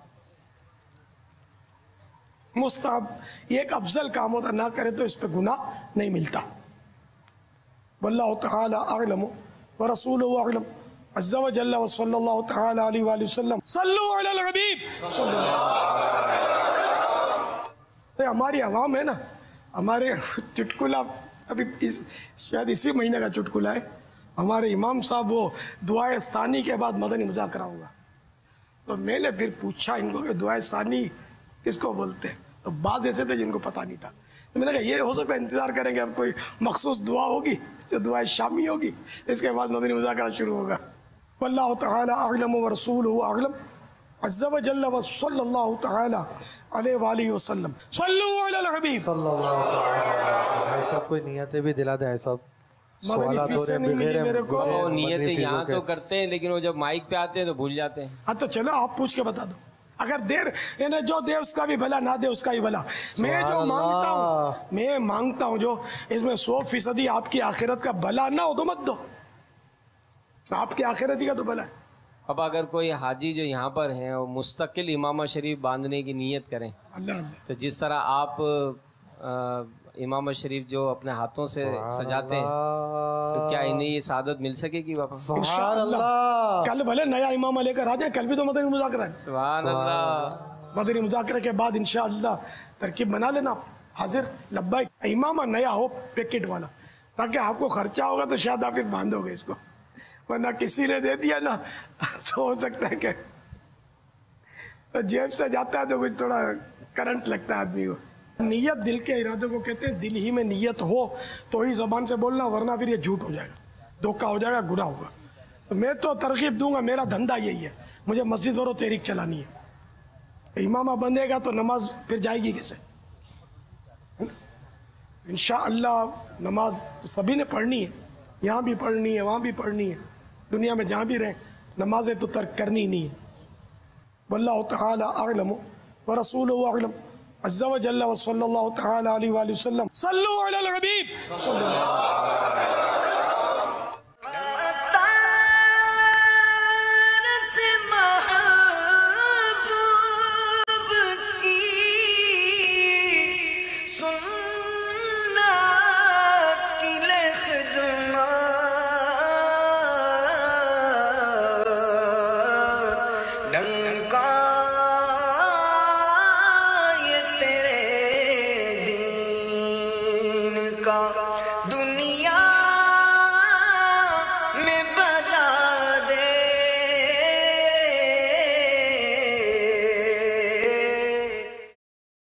S3: مستحب یہ ایک افضل کام ہوتا نہ کرے تو اس پہ گناہ نہیں ملتا. واللہ تعالی اعلم ورسولہ اعلم عز و جل وصلی اللہ تعالی علیہ وآلہ وسلم صلو علی الحبیب. ہماری عوام ہے نا ہمارے چٹکلا ابھی شاید اسی مہینے کا چٹکلا ہے. ہمارے امام صاحب وہ دعائے ثانی کے بعد مدنی مذاکرہ ہوگا تو میں نے پھر پوچھا ان کو کہ دعائے ثانی کس کو بولتے ہیں تو بعض ایسے تھے جن کو پتہ نہیں تھا. تو میں نے کہا یہ ہو سکتا ہے انتظار کریں گے اب کوئی مخصوص دعا ہوگی جو دعائے شامی ہوگی اس کے بعد مدنی مذاکرہ شروع ہوگا. واللہ تعالی اعلم ورسولہ اعلم عز و جل وصلی اللہ تعالی علیہ وآلہ وسلم صلو علی الحبیب صلی اللہ تعالی.
S1: بھائی صاحب کوئی نیتیں بھی دلا دیں. صاحب سوالات ہو رہے ہیں
S3: میرے کو.
S6: وہ نیتیں یہاں تو کرتے ہیں لیکن وہ جب مائک پہ آتے ہیں تو بھول جاتے ہیں.
S3: ہاں تو چلو آپ پوچھ کے بتا دو. اگر دیر یعنی جو دے اس کا بھی بھلا نہ دے اس کا بھی بھلا. میں جو مانگتا ہوں جو اس میں 100% آپ کی آخرت کا بھلا نہ ہو تو مت دو. آپ کی آخرت ہی کا تو بھلا ہے.
S6: اب اگر کوئی حاجی جو یہاں پر ہیں وہ مستقل امامہ شریف باندھنے کی نیت کریں تو جس طرح آپ امامہ شریف جو اپنے ہاتھوں سے سجاتے ہیں تو کیا انہیں یہ سعادت مل سکے گی واپس؟
S3: سبحان اللہ. کل بھلے نیا امامہ لے کر آ جائیں. کل بھی تو مدنی مذاکرہ ہے.
S6: سبحان اللہ.
S3: مدنی مذاکرہ کے بعد انشاءاللہ ترکیب بنا لینا. حاضر لبیک. امامہ نیا ہو پیکٹ والا تاکہ آپ کو خرچہ ہوگا تو شاید آپ پھر باندھو گے اس کو ورنہ کسی نے دے دیا نا تو ہو سکتا ہے کہ جیب سے جاتا ہے تو کچھ تھوڑا کرنٹ لگتا ہے آدمی کو. نیت دل کے ارادے کو کہتے ہیں. دل ہی میں نیت ہو تو ہی زبان سے بولنا ورنہ پھر یہ جھوٹ ہو جائے گا دھوکہ ہو جائے گا گناہ ہوگا. تو میں تو ترغیب دوں گا. میرا دھندا یہی ہے. مجھے مسجد بھرو تحریک چلانی ہے. امامہ بندے گا تو نماز پھر جائے گی کیسے؟ انشاءاللہ نماز تو سبھی نے پڑھنی ہے. یہاں بھی پڑھنی ہے وہاں بھی پڑھنی ہے. دنیا میں جہاں بھی رہیں نمازیں تو ترک کرنی نہیں ہے. واللہ تعالی اعلم ورسولہ اعلم عز و جل وصلی اللہ تعالی علیہ وآلہ وسلم صلو علی الحبیب صلی اللہ علیہ وسلم.